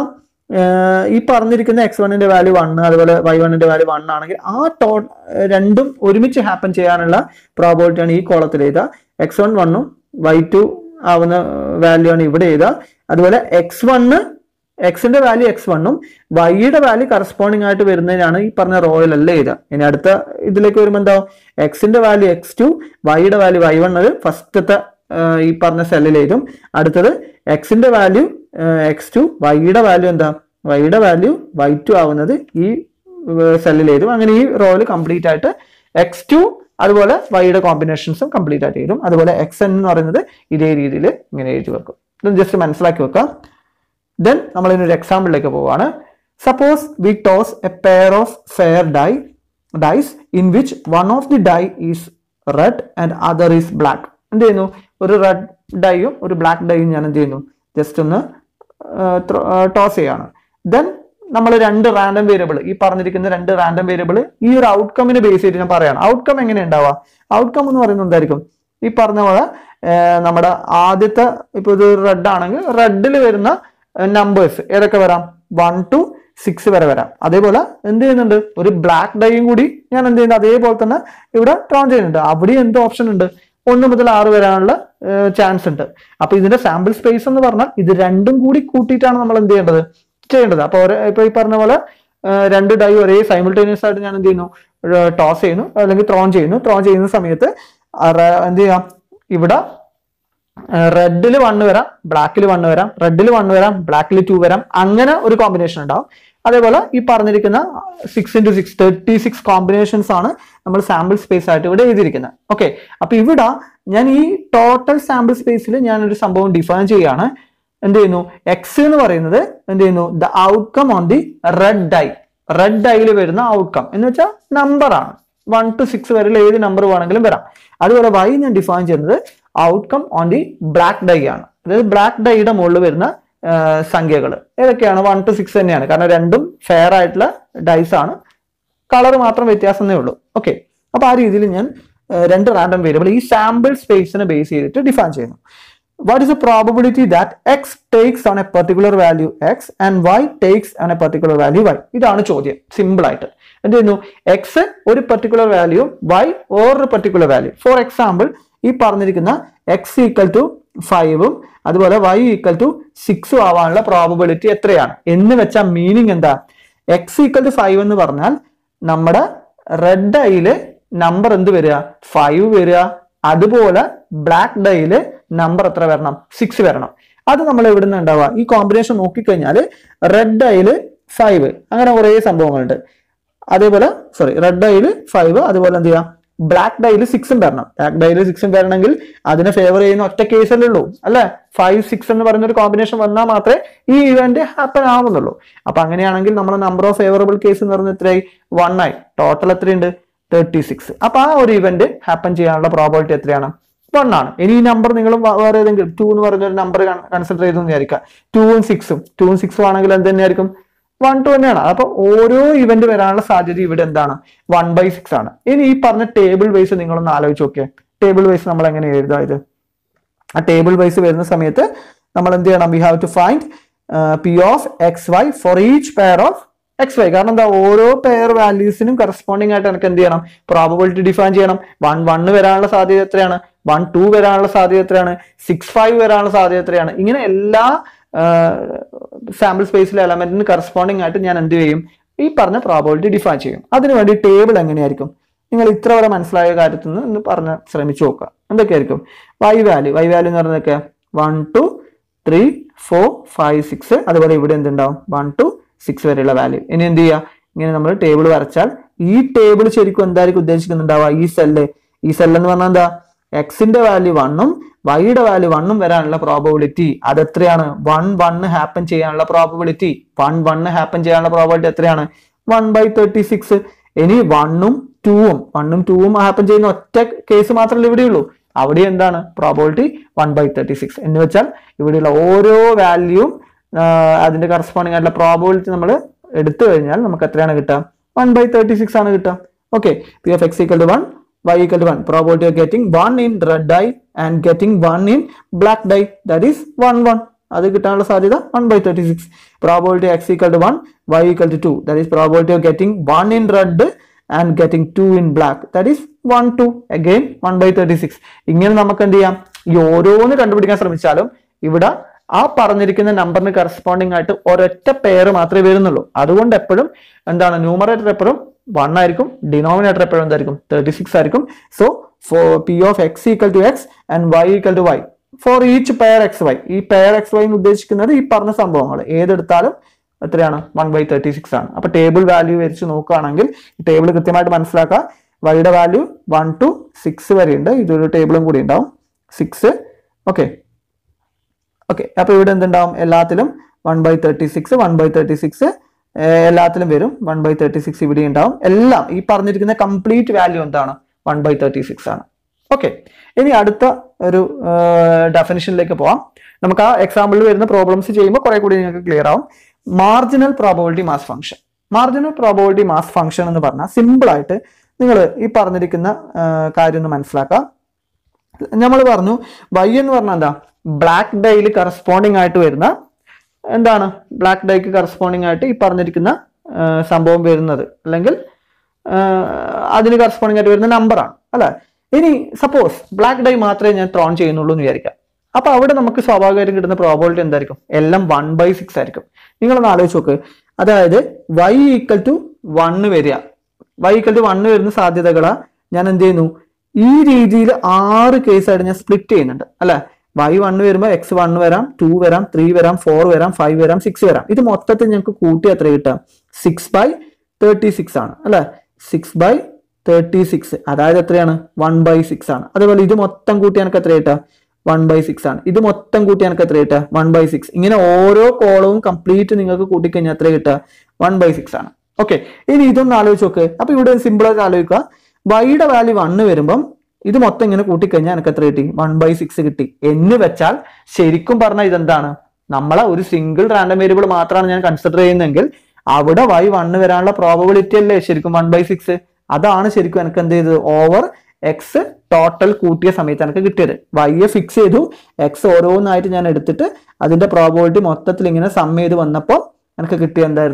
ഈ പറഞ്ഞിരിക്കുന്ന എക്സ് വണ്ണിന്റെ വാല്യൂ വൺ, അതുപോലെ വൈ വണ്ണിന്റെ വാല്യൂ വൺ ആണെങ്കിൽ ആ ടോ രണ്ടും ഒരുമിച്ച് ഹാപ്പൻ ചെയ്യാനുള്ള പ്രോബബിലിറ്റി ആണ് ഈ കോളത്തിൽ എഴുതുക. എക്സ് വൺ വണ്ണും വൈ ടു ആവുന്ന വാല്യൂ ആണ് ഇവിടെ എഴുതുക. അതുപോലെ എക്സ് വണ്ണ് എക്സിന്റെ വാല്യൂ എക്സ് വണ്ണും വൈയുടെ വാല്യൂ കറസ്പോണ്ടിങ് ആയിട്ട് വരുന്നതിനാണ് ഈ പറഞ്ഞ റോയിലല്ല എഴുതുക. ഇനി അടുത്ത ഇതിലേക്ക് വരുമ്പോൾ എന്താ, എക്സിന്റെ വാല്യൂ എക്സ് ടു, വൈയുടെ വാല്യൂ വൈ വൺ, അത് ഫസ്റ്റത്തെ ഈ പറഞ്ഞ സെല്ലിൽ എഴുതും. അടുത്തത് എക്സിന്റെ വാല്യൂ എക്സ് ടു, വൈയുടെ വാല്യൂ എന്താ, വൈയുടെ വാല്യൂ വൈ ടു ആവുന്നത് ഈ സെല്ലിൽ എഴുതും. അങ്ങനെ ഈ റോയിൽ കംപ്ലീറ്റ് ആയിട്ട് എക്സ് ടു അതുപോലെ വൈയുടെ കോമ്പിനേഷൻസും കംപ്ലീറ്റ് ആയിട്ട് എഴുതും. അതുപോലെ എക്സ് എൻ എന്ന് പറയുന്നത് ഇതേ രീതിയിൽ ഇങ്ങനെ എഴുതി വെക്കും. ഇത് ജസ്റ്റ് മനസ്സിലാക്കി വെക്കാം. ദെൻ നമ്മൾ ഇതിനൊരു എക്സാമ്പിളിലേക്ക് പോവാണ്. Suppose we toss a pair of fair die dice in which one of the die is red and other is black. എന്ത് ചെയ്യുന്നു, ഒരു റെഡ് ഡൈയും ഒരു ബ്ലാക്ക് ഡൈയും ഞാൻ എന്ത് ചെയ്യുന്നു, ജസ്റ്റ് ഒന്ന് ടോസ് ചെയ്യാണ്. ദെൻ നമ്മൾ രണ്ട് റാൻഡം വേരിയബിൾ, ഈ പറഞ്ഞിരിക്കുന്ന രണ്ട് റാൻഡം വേരിയബിൾ ഈ ഒരു ഔട്ട്കമ്മിനെ ബേസ് ചെയ്ത് ഞാൻ പറയാണ്. ഔട്ട്കം എങ്ങനെ ഉണ്ടാവുക, ഔട്ട്കം എന്ന് പറയുന്നത് എന്തായിരിക്കും, ഈ പറഞ്ഞ പോലെ നമ്മുടെ ആദ്യത്തെ ഇപ്പൊ ഇത് റെഡ് ആണെങ്കിൽ റെഡിൽ വരുന്ന നമ്പേഴ്സ് ഏതൊക്കെ വരാം, വൺ ടു സിക്സ് വരെ വരാം. അതേപോലെ എന്ത് ചെയ്യുന്നുണ്ട്, ഒരു ബ്ലാക്ക് ഡൈയും കൂടി ഞാൻ എന്ത് ചെയ്യുന്നത് അതേപോലെ തന്നെ ഇവിടെ ട്രോൺ ചെയ്യുന്നുണ്ട്. അവിടെ എന്ത് ഓപ്ഷൻ ഉണ്ട്, ഒന്ന് മുതൽ ആറ് വരാനുള്ള ചാൻസ് ഉണ്ട്. അപ്പൊ ഇതിന്റെ സാമ്പിൾ സ്പേസ് എന്ന് പറഞ്ഞാൽ ഇത് രണ്ടും കൂടി കൂട്ടിയിട്ടാണ് നമ്മൾ എന്ത് ചെയ്യേണ്ടത് ചെയ്യേണ്ടത്. അപ്പൊ ഇപ്പൊ ഈ പറഞ്ഞ പോലെ രണ്ട് ഡൈ ഒരേ സൈമിൾട്ടേനിയസ് ആയിട്ട് ഞാൻ എന്ത് ചെയ്യുന്നു, ടോസ് ചെയ്യുന്നു അല്ലെങ്കിൽ ത്രോൺ ചെയ്യുന്നു. ത്രോൺ ചെയ്യുന്ന സമയത്ത് എന്ത് ചെയ്യാം, ഇവിടെ റെഡിൽ വണ്ണ് വരാം, ബ്ലാക്കിൽ വണ്ണ് വരാം, റെഡിൽ വണ്ണ് വരാം, ബ്ലാക്കിൽ ടു വരാം, അങ്ങനെ ഒരു കോമ്പിനേഷൻ ഉണ്ടാവും. അതേപോലെ ഈ പറഞ്ഞിരിക്കുന്ന six into six thirty six combinations ആണ് നമ്മൾ സാമ്പിൾ സ്പേസ് ആയിട്ട് ഇവിടെ എഴുതിയിരിക്കുന്നത്. ഓക്കെ, അപ്പൊ ഇവിടെ ഞാൻ ഈ ടോട്ടൽ സാമ്പിൾ സ്പേസിൽ ഞാൻ ഒരു സംഭവം ഡിഫൈൻ ചെയ്യാണ്. എന്ത് ചെയ്യുന്നു, എക്സ് എന്ന് പറയുന്നത് എന്ത് ചെയ്യുന്നു, the outcome on the red die, red ഡൈയിൽ വരുന്ന ഔട്ട്കം എന്ന് വെച്ചാൽ നമ്പർ ആണ്. വൺ ടു സിക്സ് വരെയുള്ള ഏത് നമ്പർ വേണമെങ്കിലും വരാം. അതുപോലെ വൈ ഞാൻ ഡിഫൈൻ ചെയ്യുന്നത് outcome on the black die ആണ്. അതായത് ബ്ലാക്ക് ഡൈയുടെ മുകളിൽ വരുന്ന സംഖ്യകൾ ഏതൊക്കെയാണ്, വൺ ടു സിക്സ് തന്നെയാണ്. കാരണം രണ്ടും ഫെയർ ആയിട്ടുള്ള ഡൈസ് ആണ്, കളർ മാത്രം വ്യത്യാസമേ ഉള്ളൂ. ഓക്കെ, അപ്പൊ ആ രീതിയിൽ ഞാൻ രണ്ട് റാൻഡം വേരിയബിൾ ഈ സാമ്പിൾ സ്പേസിനെ ബേസ് ചെയ്തിട്ട് ഡിഫൈൻ ചെയ്യുന്നു. What is a probability that X takes on a particular value X and Y takes on a particular value Y? ഇതാണ് ചോദ്യം, സിമ്പിൾ ആയിട്ട്. എന്ത് ചെയ്യുന്നു, എക്സ് ഒരു പെർട്ടിക്കുലർ വാല്യൂ, വൈ വേറൊരു പെർട്ടിക്കുലർ വാല്യൂ. ഫോർ എക്സാമ്പിൾ ഈ പറഞ്ഞിരിക്കുന്ന എക്സ് ഈക്വൽ ടു ഫൈവും അതുപോലെ വൈ ഈക്വൽ ടു സിക്സും ആവാനുള്ള പ്രോബബിലിറ്റി എത്രയാണ് എന്ന് വെച്ചാൽ മീനിങ് എന്താ, എക്സ് ഈക്വൽ ടു ഫൈവ് എന്ന് പറഞ്ഞാൽ നമ്മുടെ റെഡ് ഐയില് നമ്പർ എന്ത് വരിക, ഫൈവ് വരിക. അതുപോലെ ബ്ലാക്ക് ഡൈയില് നമ്പർ എത്ര വരണം, സിക്സ് വരണം. അത് നമ്മൾ എവിടെ നിന്ന് ഉണ്ടാവുക, ഈ കോമ്പിനേഷൻ നോക്കിക്കഴിഞ്ഞാൽ റെഡ് ഐയില് ഫൈവ്, അങ്ങനെ കുറേ സംഭവങ്ങളുണ്ട്. അതേപോലെ സോറി റെഡ് ഐയില് ഫൈവ്, അതുപോലെ എന്ത് ചെയ്യാം, ബ്ലാക്ക് ഡൈയില് സിക്സും വരണം. ബ്ലാക്ക് ഡൈയില് സിക്സും വരണമെങ്കിൽ അതിനെ ഫേവർ ചെയ്യുന്ന ഒറ്റ കേസല്ലേ ഉള്ളൂ അല്ലെ. ഫൈവ് സിക്സ് എന്ന് പറയുന്ന ഒരു കോമ്പിനേഷൻ വന്നാൽ മാത്രമേ ഈ ഇവന്റ് ഹാപ്പൻ ആവുന്നുള്ളൂ. അപ്പൊ അങ്ങനെയാണെങ്കിൽ നമ്മുടെ നമ്പർ ഓഫ് ഫേവറബിൾ കേസ് എന്ന് പറയുന്നത് എത്രയായി, വൺ ആയി. ടോട്ടൽ എത്രയുണ്ട്, തേർട്ടി സിക്സ്. അപ്പൊ ആ ഒരു ഇവന്റ് ഹാപ്പൻ ചെയ്യാനുള്ള പ്രോബിലിറ്റി എത്രയാണ്, വൺ ആണ്. ഇനി ഈ നമ്പർ നിങ്ങൾ വേറെ ഏതെങ്കിലും ടു എന്ന് പറയുന്ന ഒരു നമ്പർ കൺസിഡർ ചെയ്തെന്ന് വിചാരിക്കാം. ടൂവും സിക്സും ടൂവും സിക്സും ആണെങ്കിൽ എന്ത് തന്നെയായിരിക്കും, വൺ ടു തന്നെയാണ്. അപ്പൊ ഓരോ ഇവന്റ് വരാനുള്ള സാധ്യത ഇവിടെ എന്താണ്, വൺ ബൈ സിക്സ് ആണ്. ഇനി ഈ പറഞ്ഞ ടേബിൾ വൈസ് നിങ്ങളൊന്ന് ആലോചിച്ച് നോക്കിയേ. ടേബിൾ വൈസ് നമ്മൾ എങ്ങനെ എഴുതാ ഇത്, ആ ടേബിൾ വൈസ് വരുന്ന സമയത്ത് നമ്മൾ എന്ത് ചെയ്യണം, we have to find P of X Y for each pair of X Y. കാരണം എന്താ, ഓരോ പെയർ വാല്യൂസിനും കറസ്പോണ്ടിങ് ആയിട്ട് എനിക്ക് എന്ത് ചെയ്യണം, പ്രോബബിലിറ്റി ഡിഫൈൻ ചെയ്യണം. വൺ വണ്ണ് വരാനുള്ള സാധ്യത എത്രയാണ്, വൺ ടു വരാനുള്ള സാധ്യത എത്രയാണ്, സിക്സ് ഫൈവ് വരാനുള്ള സാധ്യത എത്രയാണ്. ഇങ്ങനെ എല്ലാ സാമ്പിൾ സ്പേസിലെ എലമെന്റിന് കറസ്പോണ്ടിങ് ആയിട്ട് ഞാൻ എന്ത് ചെയ്യും, ഈ പറഞ്ഞ പ്രോബബിലിറ്റി ഡിഫൈൻ ചെയ്യും. അതിനുവേണ്ടി ടേബിൾ എങ്ങനെയായിരിക്കും, നിങ്ങൾ ഇത്ര വരെ മനസ്സിലായ കാര്യത്തിൽ നിന്ന് ഒന്ന് പറഞ്ഞ് ശ്രമിച്ചു നോക്കുക. എന്തൊക്കെയായിരിക്കും, വൈ വാല്യൂ, വൈ വാല്യൂ എന്ന് പറയുന്നതൊക്കെ one two three four five six, അതുപോലെ ഇവിടെ എന്തുണ്ടാവും, വൺ ടു സിക്സ് വരെയുള്ള വാല്യൂ. ഇനി എന്ത് ചെയ്യുക, ഇങ്ങനെ നമ്മൾ ടേബിൾ വരച്ചാൽ ഈ ടേബിൾ ശരിക്കും എന്തായിരിക്കും ഉദ്ദേശിക്കുന്നുണ്ടാവുക, ഈ സെല്ല്, ഈ സെല്ല് എന്ന് പറഞ്ഞാൽ എന്താ, എക്സിന്റെ വാല്യൂ വണ്ണും വൈയുടെ വാല്യൂ വണ്ണും വരാനുള്ള പ്രോബബിലിറ്റി അതെത്രയാണ്, വൺ വണ്ണ് ഹാപ്പൻ ചെയ്യാനുള്ള പ്രോബബിലിറ്റി, വൺ വണ്ണ് ഹാപ്പൻ ചെയ്യാനുള്ള പ്രോബബിലിറ്റി എത്രയാണ്, വൺ ബൈ തേർട്ടി സിക്സ്. ഇനി വണ്ണും ടൂവും വണ്ണും ടൂവും ഹാപ്പൻ ചെയ്യുന്ന ഒറ്റ കേസ് മാത്രമല്ല ഇവിടെയുള്ളൂ, അവിടെ എന്താണ് probability one by thirty six എന്ന് വെച്ചാൽ ഇവിടെയുള്ള ഓരോ വാല്യൂവും അതിന്റെ കറസ്പോണ്ടിങ് ആയിട്ടുള്ള പ്രോബബിലിറ്റി നമ്മൾ എടുത്തു കഴിഞ്ഞാൽ നമുക്ക് എത്രയാണ് കിട്ടുക, വൺ ബൈ തേർട്ടി സിക്സ് ആണ് കിട്ടുക. Okay, P of X equal to one, y equal to one, probability of getting one in red dye and getting one in black dye, that is one one. അത് കിട്ടാനുള്ള സാധ്യത one by thirty-six. Probability x equal to one, y equal to two, that is probability of getting one in red and getting two in black, that is one two, again one by thirty-six. ഇങ്ങനെ നമുക്ക് എന്ത് ചെയ്യാം, ഈ ഓരോന്ന് കണ്ടുപിടിക്കാൻ ശ്രമിച്ചാലും ഇവിടെ ആ പറഞ്ഞിരിക്കുന്ന നമ്പറിന് കറസ്പോണ്ടിങ് ആയിട്ട് ഒരൊറ്റ പെയർ മാത്രമേ വരുന്നുള്ളൂ. അതുകൊണ്ട് എപ്പോഴും എന്താണ്, ന്യൂമറേറ്റർ എപ്പോഴും വൺ ആയിരിക്കും, ഡിനോമിനേറ്റർ എപ്പോഴും എന്തായിരിക്കും, തേർട്ടി സിക്സ് ആയിരിക്കും. So for P of X equal to X and Y equal to Y for each pair X Y, ഈ പെയർ എക്സ് വൈ എന്ന് ഉദ്ദേശിക്കുന്നത് ഈ പറഞ്ഞ സംഭവങ്ങൾ ഏതെടുത്താലും എത്രയാണ്, വൺ ബൈ തേർട്ടി സിക്സ് ആണ്. അപ്പൊ ടേബിൾ വാല്യൂ വെച്ച് നോക്കുകയാണെങ്കിൽ ടേബിൾ കൃത്യമായിട്ട് മനസ്സിലാക്കുക. വൈയുടെ വാല്യൂ വൺ ടു സിക്സ് വരെ ഉണ്ട്, ഇതൊരു ടേബിളും കൂടി ഉണ്ടാവും, സിക്സ്. ഓക്കെ ഓക്കെ അപ്പൊ ഇവിടെ എന്തുണ്ടാവും, എല്ലാത്തിലും one by thirty six one by thirty six എല്ലാത്തിലും വരും, വൺ ബൈ തേർട്ടി സിക്സ് ഇവിടെ ഉണ്ടാവും. എല്ലാം ഈ പറഞ്ഞിരിക്കുന്ന കംപ്ലീറ്റ് വാല്യൂ എന്താണ്, വൺ ബൈ തേർട്ടി സിക്സ് ആണ്. ഓക്കെ, ഇനി അടുത്ത ഒരു ഡെഫിനിഷനിലേക്ക് പോവാം. നമുക്ക് ആ എക്സാമ്പിളിൽ വരുന്ന പ്രോബ്ലംസ് ചെയ്യുമ്പോൾ കുറെ കൂടി നിങ്ങൾക്ക് ക്ലിയർ ആവും. Marginal probability mass function. Marginal probability mass function എന്ന് പറഞ്ഞാൽ സിമ്പിൾ ആയിട്ട് നിങ്ങൾ ഈ പറഞ്ഞിരിക്കുന്ന കാര്യം ഒന്ന് മനസ്സിലാക്കാം. നമ്മൾ പറഞ്ഞു വൈ എന്ന് പറഞ്ഞാൽ എന്താ, ബ്ലാക്ക് ഡൈയിൽ കറസ്പോണ്ടിങ് ആയിട്ട് വരുന്ന എന്താണ്, ബ്ലാക്ക് ഡൈക്ക് കറസ്പോണ്ടിങ് ആയിട്ട് ഈ പറഞ്ഞിരിക്കുന്ന സംഭവം വരുന്നത്, അല്ലെങ്കിൽ അതിന് കറസ്പോണ്ടിങ് ആയിട്ട് വരുന്ന നമ്പറാണ് അല്ലെ. ഇനി സപ്പോസ് ബ്ലാക്ക് ഡൈ മാത്രമേ ഞാൻ ത്രോൺ ചെയ്യുന്നുള്ളൂ എന്ന് വിചാരിക്കാം. അപ്പൊ അവിടെ നമുക്ക് സ്വാഭാവികമായിട്ടും കിട്ടുന്ന പ്രോബബിലിറ്റി എന്തായിരിക്കും, എല്ലാം വൺ ബൈ സിക്സ് ആയിരിക്കും. നിങ്ങളൊന്ന് ആലോചിച്ച് നോക്ക്, അതായത് വൈ ഈക്വൽ ടു വണ്ണ് വരിക, വൈ ഈക്വൽ ടു വണ്ണ് വരുന്ന സാധ്യതകളാ ഞാൻ എന്ത് ചെയ്യുന്നു, ഈ രീതിയിൽ ആറ് കേസായിട്ട് ഞാൻ സ്പ്ലിറ്റ് ചെയ്യുന്നുണ്ട് അല്ലെ. വൈ വണ്ണ് വരുമ്പോൾ എക്സ് വണ്ണ് വരാം, ടു വരാം, ത്രീ വരാം, ഫോർ വരാം, ഫൈവ് വരാം, സിക്സ് വരാം. ഇത് മൊത്തത്തിൽ ഞങ്ങൾക്ക് കൂട്ടി എത്ര കിട്ടാം, സിക്സ് ബൈ തേർട്ടി സിക്സ് ആണ് അല്ലെ. സിക്സ് ബൈ തേർട്ടി സിക്സ് അതായത് എത്രയാണ്, വൺ ബൈ സിക്സ് ആണ്. അതുപോലെ ഇത് മൊത്തം കൂട്ടി എനിക്ക് എത്ര കിട്ടാം, വൺ ബൈ സിക്സ് ആണ്. ഇത് മൊത്തം കൂട്ടി എനിക്ക് എത്ര കിട്ടുക, വൺ ബൈ സിക്സ്. ഇങ്ങനെ ഓരോ കോളവും കംപ്ലീറ്റ് നിങ്ങൾക്ക് കൂട്ടിക്കഴിഞ്ഞാൽ എത്ര കിട്ടുക, വൺ ബൈ സിക്സ് ആണ്. ഓക്കെ, ഇനി ഇതൊന്ന് ആലോചിച്ച് നോക്ക്. അപ്പൊ ഇവിടെ സിമ്പിൾ ആയിട്ട് ആലോചിക്കുക, വൈയുടെ വാല്യൂ വണ്ണ് വരുമ്പം ഇത് മൊത്തം ഇങ്ങനെ കൂട്ടിക്കഴിഞ്ഞാൽ എനിക്ക് എത്ര കിട്ടി, വൺ ബൈ സിക്സ് കിട്ടി. എന്ന് വെച്ചാൽ ശരിക്കും പറഞ്ഞാൽ ഇതെന്താണ്, നമ്മളെ ഒരു സിംഗിൾ റാൻഡം വേരിയബിൾ മാത്രമാണ് ഞാൻ കൺസിഡർ ചെയ്യുന്നതെങ്കിൽ അവിടെ വൈ വണ്ണ് വരാനുള്ള പ്രോബബിലിറ്റി അല്ലേ ശരിക്കും വൺ ബൈ സിക്സ്. അതാണ് ശരിക്കും എനിക്ക് എന്ത് ചെയ്തത്, ഓവർ എക്സ് ടോട്ടൽ കൂട്ടിയ സമയത്ത് എനിക്ക് കിട്ടിയത്. വൈയെ ഫിക്സ് ചെയ്തു, എക്സ് ഓരോന്നായിട്ട് ഞാൻ എടുത്തിട്ട് അതിന്റെ പ്രോബബിലിറ്റി മൊത്തത്തിൽ ഇങ്ങനെ സം ചെയ്ത് വന്നപ്പോൾ എനിക്ക് കിട്ടിയ എന്തായിരുന്നു,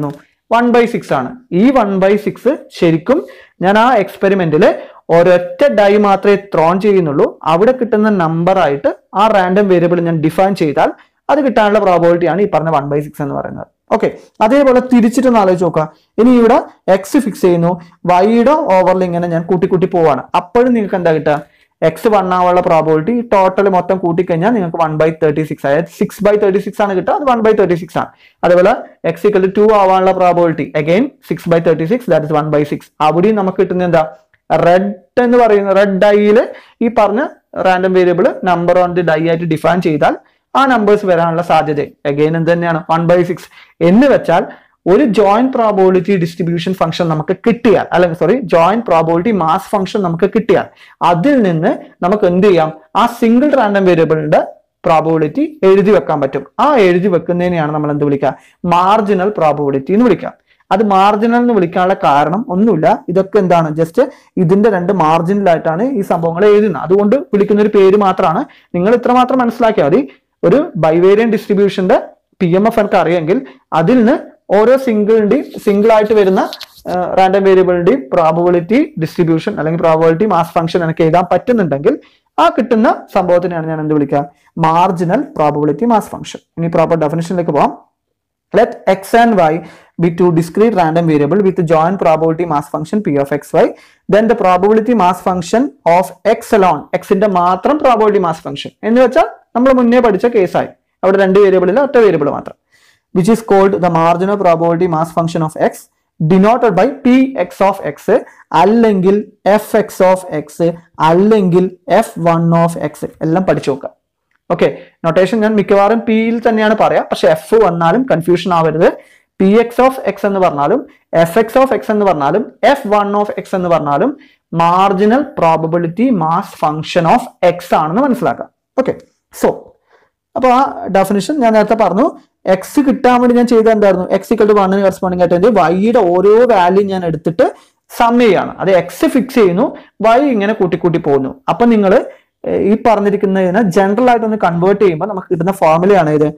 വൺ ബൈ സിക്സ് ആണ്. ഈ വൺ ബൈ സിക്സ് ശരിക്കും ഞാൻ ആ എക്സ്പെരിമെന്റിൽ ഒരൊറ്റ ഡൈ മാത്രമേ ത്രോൺ ചെയ്യുന്നുള്ളൂ. അവിടെ കിട്ടുന്ന നമ്പർ ആയിട്ട് ആ റാൻഡം വേരിയബിൾ ഞാൻ ഡിഫൈൻ ചെയ്താൽ അത് കിട്ടാനുള്ള പ്രോബബിലിറ്റി ആണ് ഈ പറഞ്ഞ വൺ ബൈ സിക്സ് എന്ന് പറയുന്നത്. ഓക്കെ, അതേപോലെ തിരിച്ചിട്ടൊന്ന് ആലോചിച്ച് നോക്കുക. ഇനി ഇവിടെ എക്സ് ഫിക്സ് ചെയ്യുന്നു, വൈയുടെ ഓവറിൽ ഇങ്ങനെ ഞാൻ കൂട്ടി കൂട്ടി പോവാണ്. അപ്പോഴും നിങ്ങൾക്ക് എന്താ കിട്ടുക? എക്സ് വൺ ആവാനുള്ള പ്രോബബിലിറ്റി ടോട്ടൽ മൊത്തം കൂട്ടിക്കഴിഞ്ഞാൽ നിങ്ങൾക്ക് വൺ ബൈ തേർട്ടി സിക്സ്, അതായത് സിക്സ് ബൈ തേർട്ടി സിക്സ് ആണ് കിട്ടുക. അത് വൺ ബൈ തേർട്ടി സിക്സ് ആണ്. അതേപോലെ എക്സ് ഇക്വൽ ടു ടു ആവാനുള്ള probability again six by thirty six, that is one by six. അവിടെയും നമുക്ക് കിട്ടുന്നത് എന്താ? റെഡ് എന്ന് പറയുന്ന റെഡ് ഡൈയിൽ ഈ പറഞ്ഞ random variable number on the die ആയിട്ട് ഡിഫൈൻ ചെയ്താൽ ആ നമ്പേഴ്സ് വരാനുള്ള സാധ്യത അഗൈൻ എന്ത് തന്നെയാണ്? One by six. എന്ന് വെച്ചാൽ ഒരു ജോയിന്റ് പ്രോബബിലിറ്റി ഡിസ്ട്രിബ്യൂഷൻ ഫംഗ്ഷൻ നമുക്ക് കിട്ടിയാൽ, അല്ലെങ്കിൽ sorry joint probability mass function നമുക്ക് കിട്ടിയാൽ അതിൽ നിന്ന് നമുക്ക് എന്ത് ചെയ്യാം? ആ സിംഗിൾ റാൻഡം വേരിയബിളിന്റെ പ്രോബബിലിറ്റി എഴുതി വെക്കാൻ പറ്റും. ആ എഴുതി വെക്കുന്നതിനെയാണ് നമ്മൾ എന്ത് വിളിക്കുക? മാർജിനൽ പ്രോബബിലിറ്റി എന്ന് വിളിക്കുക. അത് മാർജിനൽ എന്ന് വിളിക്കാനുള്ള കാരണം ഒന്നുമില്ല, ഇതൊക്കെ എന്താണ്? ജസ്റ്റ് ഇതിന്റെ രണ്ട് മാർജിനലായിട്ടാണ് ഈ സംഭവങ്ങൾ എഴുതുന്നത്. അതുകൊണ്ട് വിളിക്കുന്ന ഒരു പേര് മാത്രമാണ്. നിങ്ങൾ ഇത്രമാത്രം മനസ്സിലാക്കിയാൽ മതി. ഒരു ബൈവേരിയൻ ഡിസ്ട്രിബ്യൂഷന്റെ പി എം എഫ് എനിക്ക് അറിയാമെങ്കിൽ അതിൽ നിന്ന് ഓരോ സിംഗിളിന്റെയും സിംഗിൾ ആയിട്ട് വരുന്ന റാൻഡം വേരിയബിളിന്റെയും പ്രോബബിലിറ്റി ഡിസ്ട്രിബ്യൂഷൻ അല്ലെങ്കിൽ പ്രോബബിലിറ്റി മാസ് ഫംഗ്ഷൻ എനിക്ക് എഴുതാൻ പറ്റുന്നുണ്ടെങ്കിൽ ആ കിട്ടുന്ന സംഭവത്തിനെയാണ് ഞാൻ എന്ത് വിളിക്കുക? Marginal probability mass function. ഇനി പ്രോപ്പർ ഡെഫിനിഷനിലേക്ക് പോവാം. Let x and y be two discrete random variable with joint probability mass function p of xy. Then the probability mass function of x alone, x ന്റെ മാത്രം probability mass function എന്ന് വെച്ചാൽ നമ്മൾ മുന്നേ പഠിച്ച കേസായി. അവിടെ രണ്ട് വേരിയബിളിൽ ഒറ്റ വേരിയബിൾ മാത്രം. Which is called the marginal probability mass function of x denoted by px of x അല്ലെങ്കിൽ fx of x അല്ലെങ്കിൽ f one of x എല്ലാം പഠിച്ചു നോക്കുക. ഓക്കെ, നൊട്ടേഷൻ ഞാൻ മിക്കവാറും പിയിൽ തന്നെയാണ് പറയാം, പക്ഷെ എഫ് വന്നാലും കൺഫ്യൂഷൻ ആവരുത്. പി എക്സ് ഓഫ് എക്സ് എന്ന് പറഞ്ഞാലും എഫ് എക്സ് ഓഫ് എക്സ് എന്ന് പറഞ്ഞാലും എഫ് വൺ ഓഫ് എക്സ് എന്ന് പറഞ്ഞാലും marginal probability mass function of x ആണെന്ന് മനസ്സിലാക്കാം. ഓക്കെ, സോ അപ്പൊ ആ ഡെഫിനിഷൻ ഞാൻ നേരത്തെ പറഞ്ഞു. എക്സ് കിട്ടാൻ വേണ്ടി ഞാൻ ചെയ്ത എന്തായിരുന്നു? എക്സ് ഇക്വൽ ടു വണ്ണിന് കറസ്പോണ്ടിങ് ആയിട്ട് വൈയുടെ ഓരോ വാല്യൂ ഞാൻ എടുത്തിട്ട് സം ചെയ്യാണ്. അത് എക്സ് ഫിക്സ് ചെയ്യുന്നു, വൈ ഇങ്ങനെ കൂട്ടിക്കൂട്ടി പോകുന്നു. അപ്പൊ നിങ്ങൾ ഈ പറഞ്ഞിരിക്കുന്നതിന് ജനറൽ ആയിട്ട് ഒന്ന് കൺവേർട്ട് ചെയ്യുമ്പോൾ നമുക്ക് കിട്ടുന്ന ഫോർമുലയാണ് ഇത്.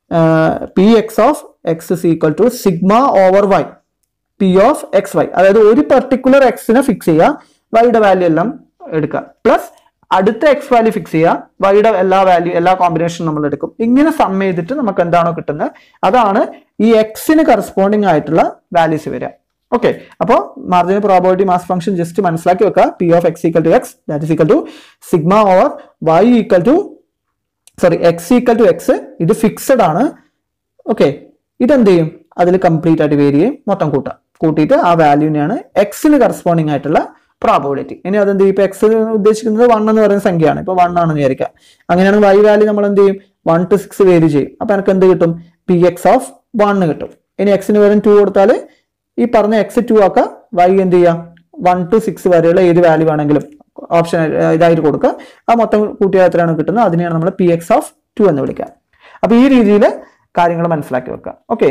P X of x is equal to sigma over y P of X y. അതായത് ഒരു പെർട്ടിക്കുലർ എക്സിനെ ഫിക്സ് ചെയ്യുക, വൈയുടെ വാല്യൂ എല്ലാം എടുക്കുക, പ്ലസ് അടുത്ത എക്സ് വാല്യൂ ഫിക്സ് ചെയ്യുക, വൈയുടെ എല്ലാ വാല്യൂ എല്ലാ കോമ്പിനേഷനും നമ്മൾ എടുക്കും. ഇങ്ങനെ സം ചെയ്തിട്ട് നമുക്ക് എന്താണോ കിട്ടുന്നത് അതാണ് ഈ എക്സിന് കറസ്പോണ്ടിങ് ആയിട്ടുള്ള വാല്യൂസ് വരിക. ഓക്കെ, അപ്പോൾ marginal probability mass function just മനസ്സിലാക്കി വെക്കുക. P of X equal to x that is equal to sigma over Y equal to sorry X equal to x. ഇത് ഫിക്സഡ് ആണ്. ഓക്കെ, ഇതെന്ത് ചെയ്യും? അതിൽ കംപ്ലീറ്റ് ആയിട്ട് വേരി ചെയ്യും, മൊത്തം കൂട്ടാം. കൂട്ടിയിട്ട് ആ വാല്യൂവിനെയാണ് എക്സിന് കറസ്പോണ്ടിങ് ആയിട്ടുള്ള പ്രോബബിലിറ്റി. ഇനി അതെന്ത് ചെയ്യും? ഇപ്പൊ എക്സ് ഉദ്ദേശിക്കുന്നത് വൺ എന്ന് പറയുന്ന സംഖ്യയാണ്. ഇപ്പൊ വൺ ആണെന്ന് വിചാരിക്കുക. അങ്ങനെയാണെങ്കിൽ വൈ വാല്യൂ നമ്മൾ എന്ത് ചെയ്യും? വൺ ടു സിക്സ് വേരി ചെയ്യും. അപ്പൊ എനിക്ക് എന്ത് കിട്ടും? പി എക്സ് ഓഫ് വൺ കിട്ടും. ഇനി എക്സിന് വരും ടു കൊടുത്താൽ ഈ പറഞ്ഞ എക്സ് ടു ആക്കുക, വൈ എന്ത് ചെയ്യാം? വൺ ടു സിക്സ് വരെയുള്ള ഏത് വാല്യൂ വേണമെങ്കിലും ഓപ്ഷൻ ഇതായിട്ട് കൊടുക്കുക. ആ മൊത്തം കൂട്ടിയാൽ എത്രയാണ് കിട്ടുന്നത് അതിനെയാണ് നമ്മൾ പി എക്സ് ഓഫ് ടു എന്ന് വിളിക്കുക. അപ്പൊ ഈ രീതിയിൽ കാര്യങ്ങൾ മനസ്സിലാക്കി വെക്കുക. ഓക്കെ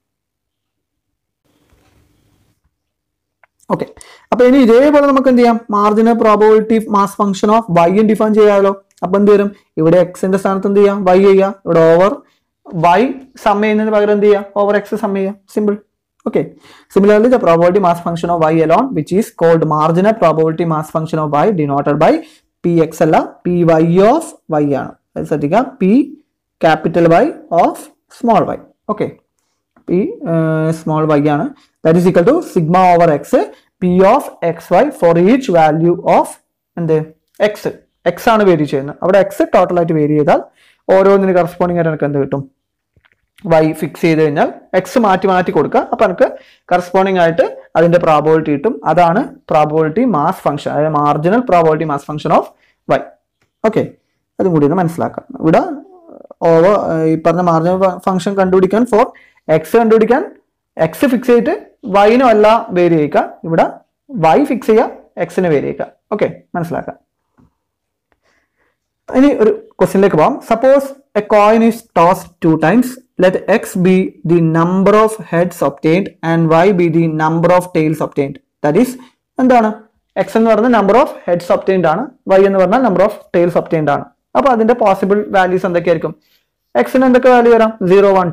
ഓക്കെ അപ്പൊ ഇനി ഇതേപോലെ നമുക്ക് എന്ത് ചെയ്യാം? Marginal probability mass function of y define ചെയ്യാമല്ലോ. അപ്പൊ എന്ത് വരും? ഇവിടെ എക്സിന്റെ സ്ഥാനത്ത് എന്ത് ചെയ്യാം? വൈ ചെയ്യുക. ഇവിടെ ഓവർ വൈ സം ചെയ്യുന്നതിന് പകരം എന്ത് ചെയ്യുക? ഓവർ എക്സ് സം ചെയ്യുക. Simple. Okay. Similarly, the probability mass function of y alone, which is called marginal probability mass function of y, denoted by px അല്ല py of y ആണ്. അത് ശ്രദ്ധിക്കുക, p capital Y of small y. Okay. p uh, small y ആണ്. That is equal to sigma over x p of xy for each value of എന്ത് x. x ആണ് വേരി ചെയ്യുന്നത്. അവിടെ x ടോട്ടൽ ആയിട്ട് വേരി ചെയ്താൽ ഓരോന്നിന് കറസ്പോണ്ടിങ് ആയിട്ട് എനിക്ക് എന്ത് കിട്ടും? വൈ ഫിക്സ് ചെയ്ത് കഴിഞ്ഞാൽ എക്സ് മാറ്റി മാറ്റി കൊടുക്കുക. അപ്പൊ എനിക്ക് കറസ്പോണ്ടിങ് ആയിട്ട് അതിന്റെ പ്രോബബിലിറ്റി കിട്ടും. അതാണ് പ്രോബബിലിറ്റി മാസ് ഫംഗ്ഷൻ, അതായത് marginal probability mass function of y. Okay, അതും കൂടി ഒന്ന് മനസ്സിലാക്കാം. ഇവിടെ ഓവർ ഈ പറഞ്ഞ മാർജിനൽ ഫംഗ്ഷൻ കണ്ടുപിടിക്കാൻ ഫോർ എക്സ് കണ്ടുപിടിക്കാൻ എക്സ് ഫിക്സ് ചെയ്തിട്ട് വൈനും അല്ല വേരി ചെയ്യിക്കുക. ഇവിടെ വൈ ഫിക്സ് ചെയ്യുക, എക്സിന് വേരി ചെയ്യിക്കുക. ഓക്കെ, മനസ്സിലാക്കാം. ഇനി ഒരു ക്വസ്റ്റ്യനിലേക്ക് പോകാം. Suppose a coin is tossed two times. Let x be the number of heads obtained and y be the number of tails obtained. That is, എന്താണ്? x എന്ന് പറഞ്ഞ നമ്പർ ഓഫ് ഹെഡ്സ് ഒബ്റ്റെയിൻഡ് ആണ്, y എന്ന് പറഞ്ഞാൽ നമ്പർ ഓഫ് ടെയിൽസ് ഒബ്റ്റെയിൻഡ് ആണ്. അപ്പൊ അതിന്റെ പോസിബിൾ വാല്യൂസ് എന്തൊക്കെയായിരിക്കും? എക്സിന് എന്തൊക്കെ വാല്യൂ വരാം? Zero one two.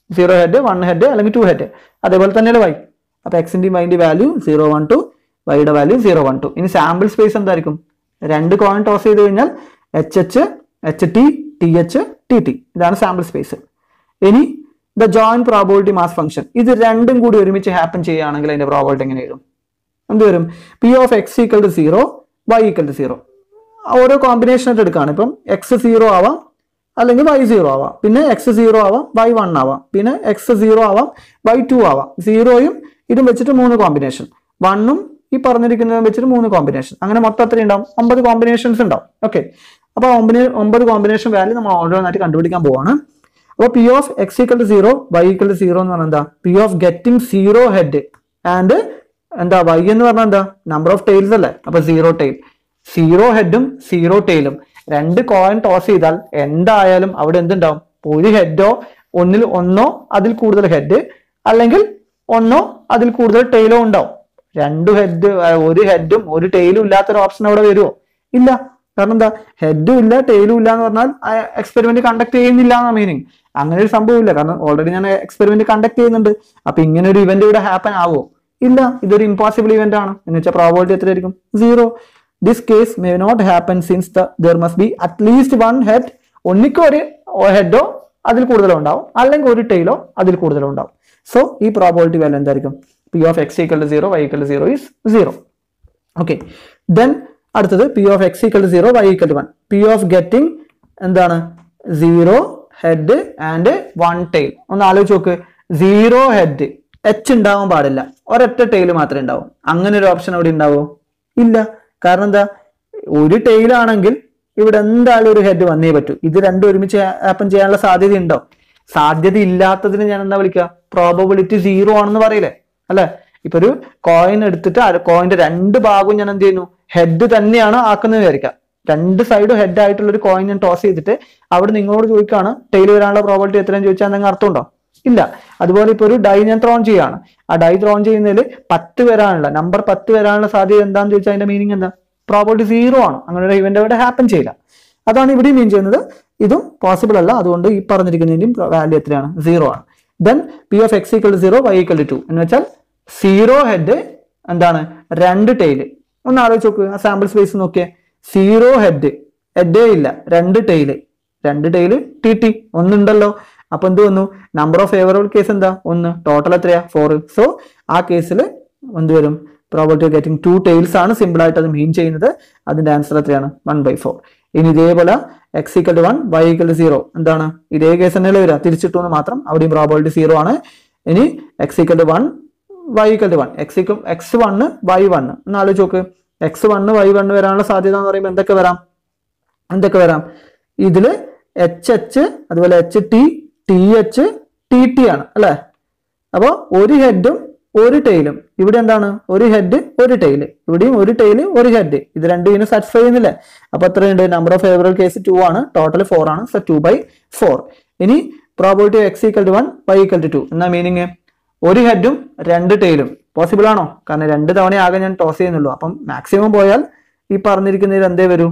Zero head, one head അല്ലെങ്കിൽ ടു ഹെഡ്. അതേപോലെ തന്നെയാണ് വൈ. അപ്പൊ എക്സിന്റെ വൈന്റെ വാല്യൂ സീറോ വൺ ടു, വൈയുടെ വാല്യൂ സീറോ വൺ ടു. ഇനി സാമ്പിൾ സ്പേസ് എന്തായിരിക്കും? രണ്ട് കോയിൻ ടോസ് ചെയ്ത് കഴിഞ്ഞാൽ H H, H T, T H, T T, ഇതാണ് സാമ്പിൾ സ്പേസ്. ഇനി the joint probability mass function, ഇത് രണ്ടും കൂടി ഒരുമിച്ച് ഹാപ്പൻ ചെയ്യുകയാണെങ്കിൽ അതിന്റെ പ്രോബബിലിറ്റി എങ്ങനെ വരും? എന്ത് വരും? P of X equal to zero, Y equal to zero. ഓരോ കോമ്പിനേഷൻ ആയിട്ട് എടുക്കുകയാണ്. ഇപ്പം എക്സ് സീറോ ആവാം, അല്ലെങ്കിൽ വൈ സീറോ ആവാം, പിന്നെ എക്സ് സീറോ ആവാം, വൈ വൺ ആവാം, പിന്നെ എക്സ് സീറോ ആവാം, വൈ ടു ആവാം. സീറോയും ഇതും വെച്ചിട്ട് മൂന്ന് കോമ്പിനേഷൻ, വണ്ണും ഈ പറഞ്ഞിരിക്കുന്നതും വെച്ചിട്ട് മൂന്ന് കോമ്പിനേഷൻ. അങ്ങനെ മൊത്തം എത്ര ഉണ്ടാവും? ഒമ്പത് കോമ്പിനേഷൻസ് ഉണ്ടാവും. ഓക്കെ, അപ്പൊ ഒമ്പത് കോമ്പിനേഷൻ വാല്യൂ നമ്മൾ ഓരോന്നായിട്ട് കണ്ടുപിടിക്കാൻ പോവാണ്. അപ്പോൾ P of X equal to zero, Y equal to zero എന്ന് പറഞ്ഞാൽ എന്താ? P of getting zero head and എന്താ വൈ എന്ന് പറഞ്ഞാൽ എന്താ? നമ്പർ ഓഫ് ടെയിൽസ് അല്ലേ? അപ്പൊ സീറോ ടെയിൽ, സീറോ ഹെഡും സീറോ ടെയിലും രണ്ട് കോയിൻ ടോസ് ചെയ്താൽ എന്തായാലും അവിടെ എന്തുണ്ടാവും? ഒരു ഹെഡോ, ഒന്നിൽ ഒന്നോ അതിൽ കൂടുതൽ ഹെഡ്, അല്ലെങ്കിൽ ഒന്നോ അതിൽ കൂടുതൽ ടെയിലോ ഉണ്ടാവും. രണ്ടു ഹെഡ്, ഒരു ഹെഡും ഒരു ടെയിലും ഇല്ലാത്തൊരു ഓപ്ഷൻ അവിടെ വരുമോ? ഇല്ല. കാരണം എന്താ? ഹെഡും ഇല്ല, ടെയിലും ഇല്ല എന്ന് പറഞ്ഞാൽ എക്സ്പെരിമെന്റ് കണ്ടക്ട് ചെയ്യുന്നില്ല എന്നാ മീനിങ്. അങ്ങനെ ഒരു സംഭവം ഇല്ല. കാരണം ഓൾറെഡി ഞാൻ എക്സ്പെരിമെന്റ് കണ്ടക്ട് ചെയ്യുന്നുണ്ട്. അപ്പൊ ഇങ്ങനെ ഒരു ഇവന്റ് ഇവിടെ ഹാപ്പൻ ആവോ? ഇല്ല. ഇതൊരു ഇമ്പോസിബിൾ ഇവന്റ് ആണ്. എന്ന് വെച്ചാൽ പ്രോബബിലിറ്റി എത്രയായിരിക്കും? Zero. This case may not happen since the there must be at least one head. ഒന്നിക്ക് ഒരു ഹെഡോ അതിൽ കൂടുതലോ ഉണ്ടാവും, അല്ലെങ്കിൽ ഒരു ടെയിലോ അതിൽ കൂടുതലോ ഉണ്ടാവും. സോ ഈ പ്രോബബിലിറ്റി വാല്യൂ എന്തായിരിക്കും? P of X equal to zero, Y equal to zero is zero. Okay, then അടുത്തത് P of X equal to zero, Y equal to one. P of getting എന്താണ്? Zero head and one tail. ഒന്ന് ആലോചിച്ച് നോക്ക്. സീറോ ഹെഡ്, എച്ച് ഉണ്ടാവാൻ പാടില്ല, ഒരൊറ്റ ടെയിൽ മാത്രമേ ഉണ്ടാവും. അങ്ങനെ ഒരു ഓപ്ഷൻ അവിടെ ഉണ്ടാവോ? ഇല്ല. കാരണം എന്താ? ഒരു ടെയിലാണെങ്കിൽ ഇവിടെ എന്തായാലും ഒരു ഹെഡ് വന്നേ പറ്റൂ. ഇത് രണ്ടും ഒരുമിച്ച് ഹാപ്പൻ ചെയ്യാനുള്ള സാധ്യത ഉണ്ടോ? സാധ്യത ഇല്ലാത്തതിന് ഞാൻ എന്താ വിളിക്കുക? പ്രോബബിലിറ്റി സീറോ ആണെന്ന് പറയില്ലേ? അല്ലെ? ഇപ്പൊ ഒരു കോയിൻ എടുത്തിട്ട് കോയിന്റെ രണ്ട് ഭാഗവും ഞാൻ എന്ത് ചെയ്യുന്നു? ഹെഡ് തന്നെയാണ് ആക്കുന്നത് വിചാരിക്കാം. രണ്ട് സൈഡും ഹെഡ് ആയിട്ടുള്ള ഒരു കോയിൻ ഞാൻ ടോസ് ചെയ്തിട്ട് അവിടെ നിങ്ങളോട് ചോദിക്കുകയാണ് ടെയിൽ വരാനുള്ള പ്രോബബിലിറ്റി എത്രയാണെന്ന് ചോദിച്ചാൽ എന്തെങ്കിലും അർത്ഥമുണ്ടോ? ഇല്ല. അതുപോലെ ഇപ്പൊ ഒരു ഡൈ ഞാൻ ത്രോൺ ചെയ്യാണ്. ആ ഡൈ ത്രോൺ ചെയ്യുന്നതിൽ പത്ത് വരാനുള്ള നമ്പർ പത്ത് വരാനുള്ള സാധ്യത എന്താണെന്ന് ചോദിച്ചാൽ അതിന്റെ മീനിങ് എന്താ? പ്രോബബിലിറ്റി സീറോ ആണ്. അങ്ങനെ ഒരു ഇവന്റ് അവിടെ ഹാപ്പൻ ചെയ്യില്ല. അതാണ് ഇവിടെ മീൻ ചെയ്യുന്നത്. ഇതും പോസിബിൾ അല്ല. അതുകൊണ്ട് ഈ പറഞ്ഞിരിക്കുന്നതിന്റെയും വാല്യൂ എത്രയാണ്? സീറോ ആണ്. Then P of X equal to zero, Y equal to two എന്ന് വെച്ചാൽ സീറോ ഹെഡ് എന്താണ്? രണ്ട് ടെയില്. ഒന്ന് ആലോചിച്ച് നോക്ക്. ആ സാമ്പിൾ സ്പേസ് നോക്കിയേ. സീറോ ഹെഡ്, ഹെഡേ ഇല്ല, രണ്ട് ടെയില്. രണ്ട് ടെയില് ടി ടി ഒന്നുണ്ടല്ലോ. അപ്പൊ എന്ത് വന്നു? നമ്പർ ഓഫ് ഫേവറബിൾ കേസ് എന്താ? ഒന്ന്. ടോട്ടൽ എത്രയാ? ഫോർ. സോ ആ കേസിൽ എന്ത് വരും? Probability of getting two tails ആണ് സിമ്പിൾ ആയിട്ട് അത് മീൻ ചെയ്യുന്നത്. അതിന്റെ ആൻസർ എത്രയാണ്? One by four. ഇനി ഇതേപോലെ x equal to one, Y equal to zero എന്താണ്? ഇതേ കേസ് തന്നെയല്ലേ വരിക, തിരിച്ചിട്ടു എന്ന് മാത്രം. അവിടെയും പ്രോബബിലിറ്റി സീറോ ആണ്. ഇനി x equal to one, Y equal to one. X equal x one, Y one. ഒന്ന് ആലോചിച്ച് നോക്ക്. എക്സ് വണ്ണ്, വൈ വണ്ണ് വരാനുള്ള സാധ്യത എന്ന് പറയുമ്പോൾ എന്തൊക്കെ വരാം? എന്തൊക്കെ വരാം? ഇതില് എച്ച് എച്ച്, അതുപോലെ H T, T H, T T ആണ് അല്ലെ? അപ്പൊ ഒരു ഹെഡും ഒരു ടെയിലും. ഇവിടെ എന്താണ്? ഒരു ഹെഡ്, ഒരു ടെയില്. ഇവിടെയും ഒരു ടെയില്, ഒരു ഹെഡ്. ഇത് രണ്ടും ഇതിനെ സാറ്റിസ്ഫൈ ചെയ്യുന്നില്ലേ? അപ്പൊ എത്രയുണ്ട്? Number of favourable case two ആണ്. ടോട്ടൽ ഫോർ ആണ്. So two by four. ഇനി probability x equal to one, Y equal to two എന്നാ മീനിങ്? ഒരു ഹെഡും രണ്ട് ടെയിലും പോസിബിൾ ആണോ? കാരണം രണ്ട് തവണ ആകെ ഞാൻ ടോസ് ചെയ്യുന്നുള്ളൂ. അപ്പം മാക്സിമം പോയാൽ ഈ പറഞ്ഞിരിക്കുന്നതിൽ എന്തേ വരൂ?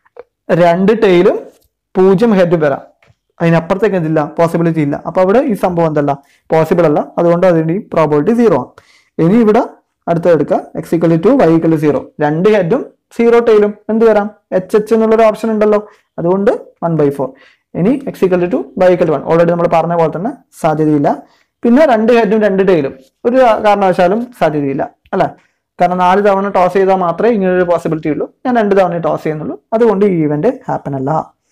രണ്ട് ടെയിലും പൂജ്യം ഹെഡും വരാം. അതിനപ്പുറത്തേക്ക് എന്തില്ല? പോസിബിലിറ്റി ഇല്ല. അപ്പൊ അവിടെ ഈ സംഭവം എന്തല്ല? പോസിബിൾ അല്ല. അതുകൊണ്ട് അതിന്റെ പ്രോബബിലിറ്റി സീറോ ആണ്. ഇനി ഇവിടെ അടുത്തത് എടുക്കുക. X equal to Y equal to zero. രണ്ട് ഹെഡും സീറോ ടെയിലും എന്ത് വരാം? എച്ച് എച്ച് എന്നുള്ളൊരു ഓപ്ഷൻ ഉണ്ടല്ലോ. അതുകൊണ്ട് വൺ ബൈ ഫോർ. ഇനി x equal to Y equal to one. Already നമ്മൾ പറഞ്ഞ പോലെ തന്നെ സാധ്യതയില്ല. പിന്നെ രണ്ട് ഹെഡും രണ്ട് ടെയിലും ഒരു കാരണവശാലും സാധ്യതയില്ല അല്ലെ? കാരണം നാല് തവണ ടോസ് ചെയ്താൽ മാത്രമേ ഇങ്ങനൊരു പോസിബിലിറ്റി ഉള്ളൂ. ഞാൻ രണ്ട് തവണ ടോസ് ചെയ്യുന്നുള്ളൂ. അതുകൊണ്ട് ഈ ഇവന്റ് ഹാപ്പൻ അല്ല.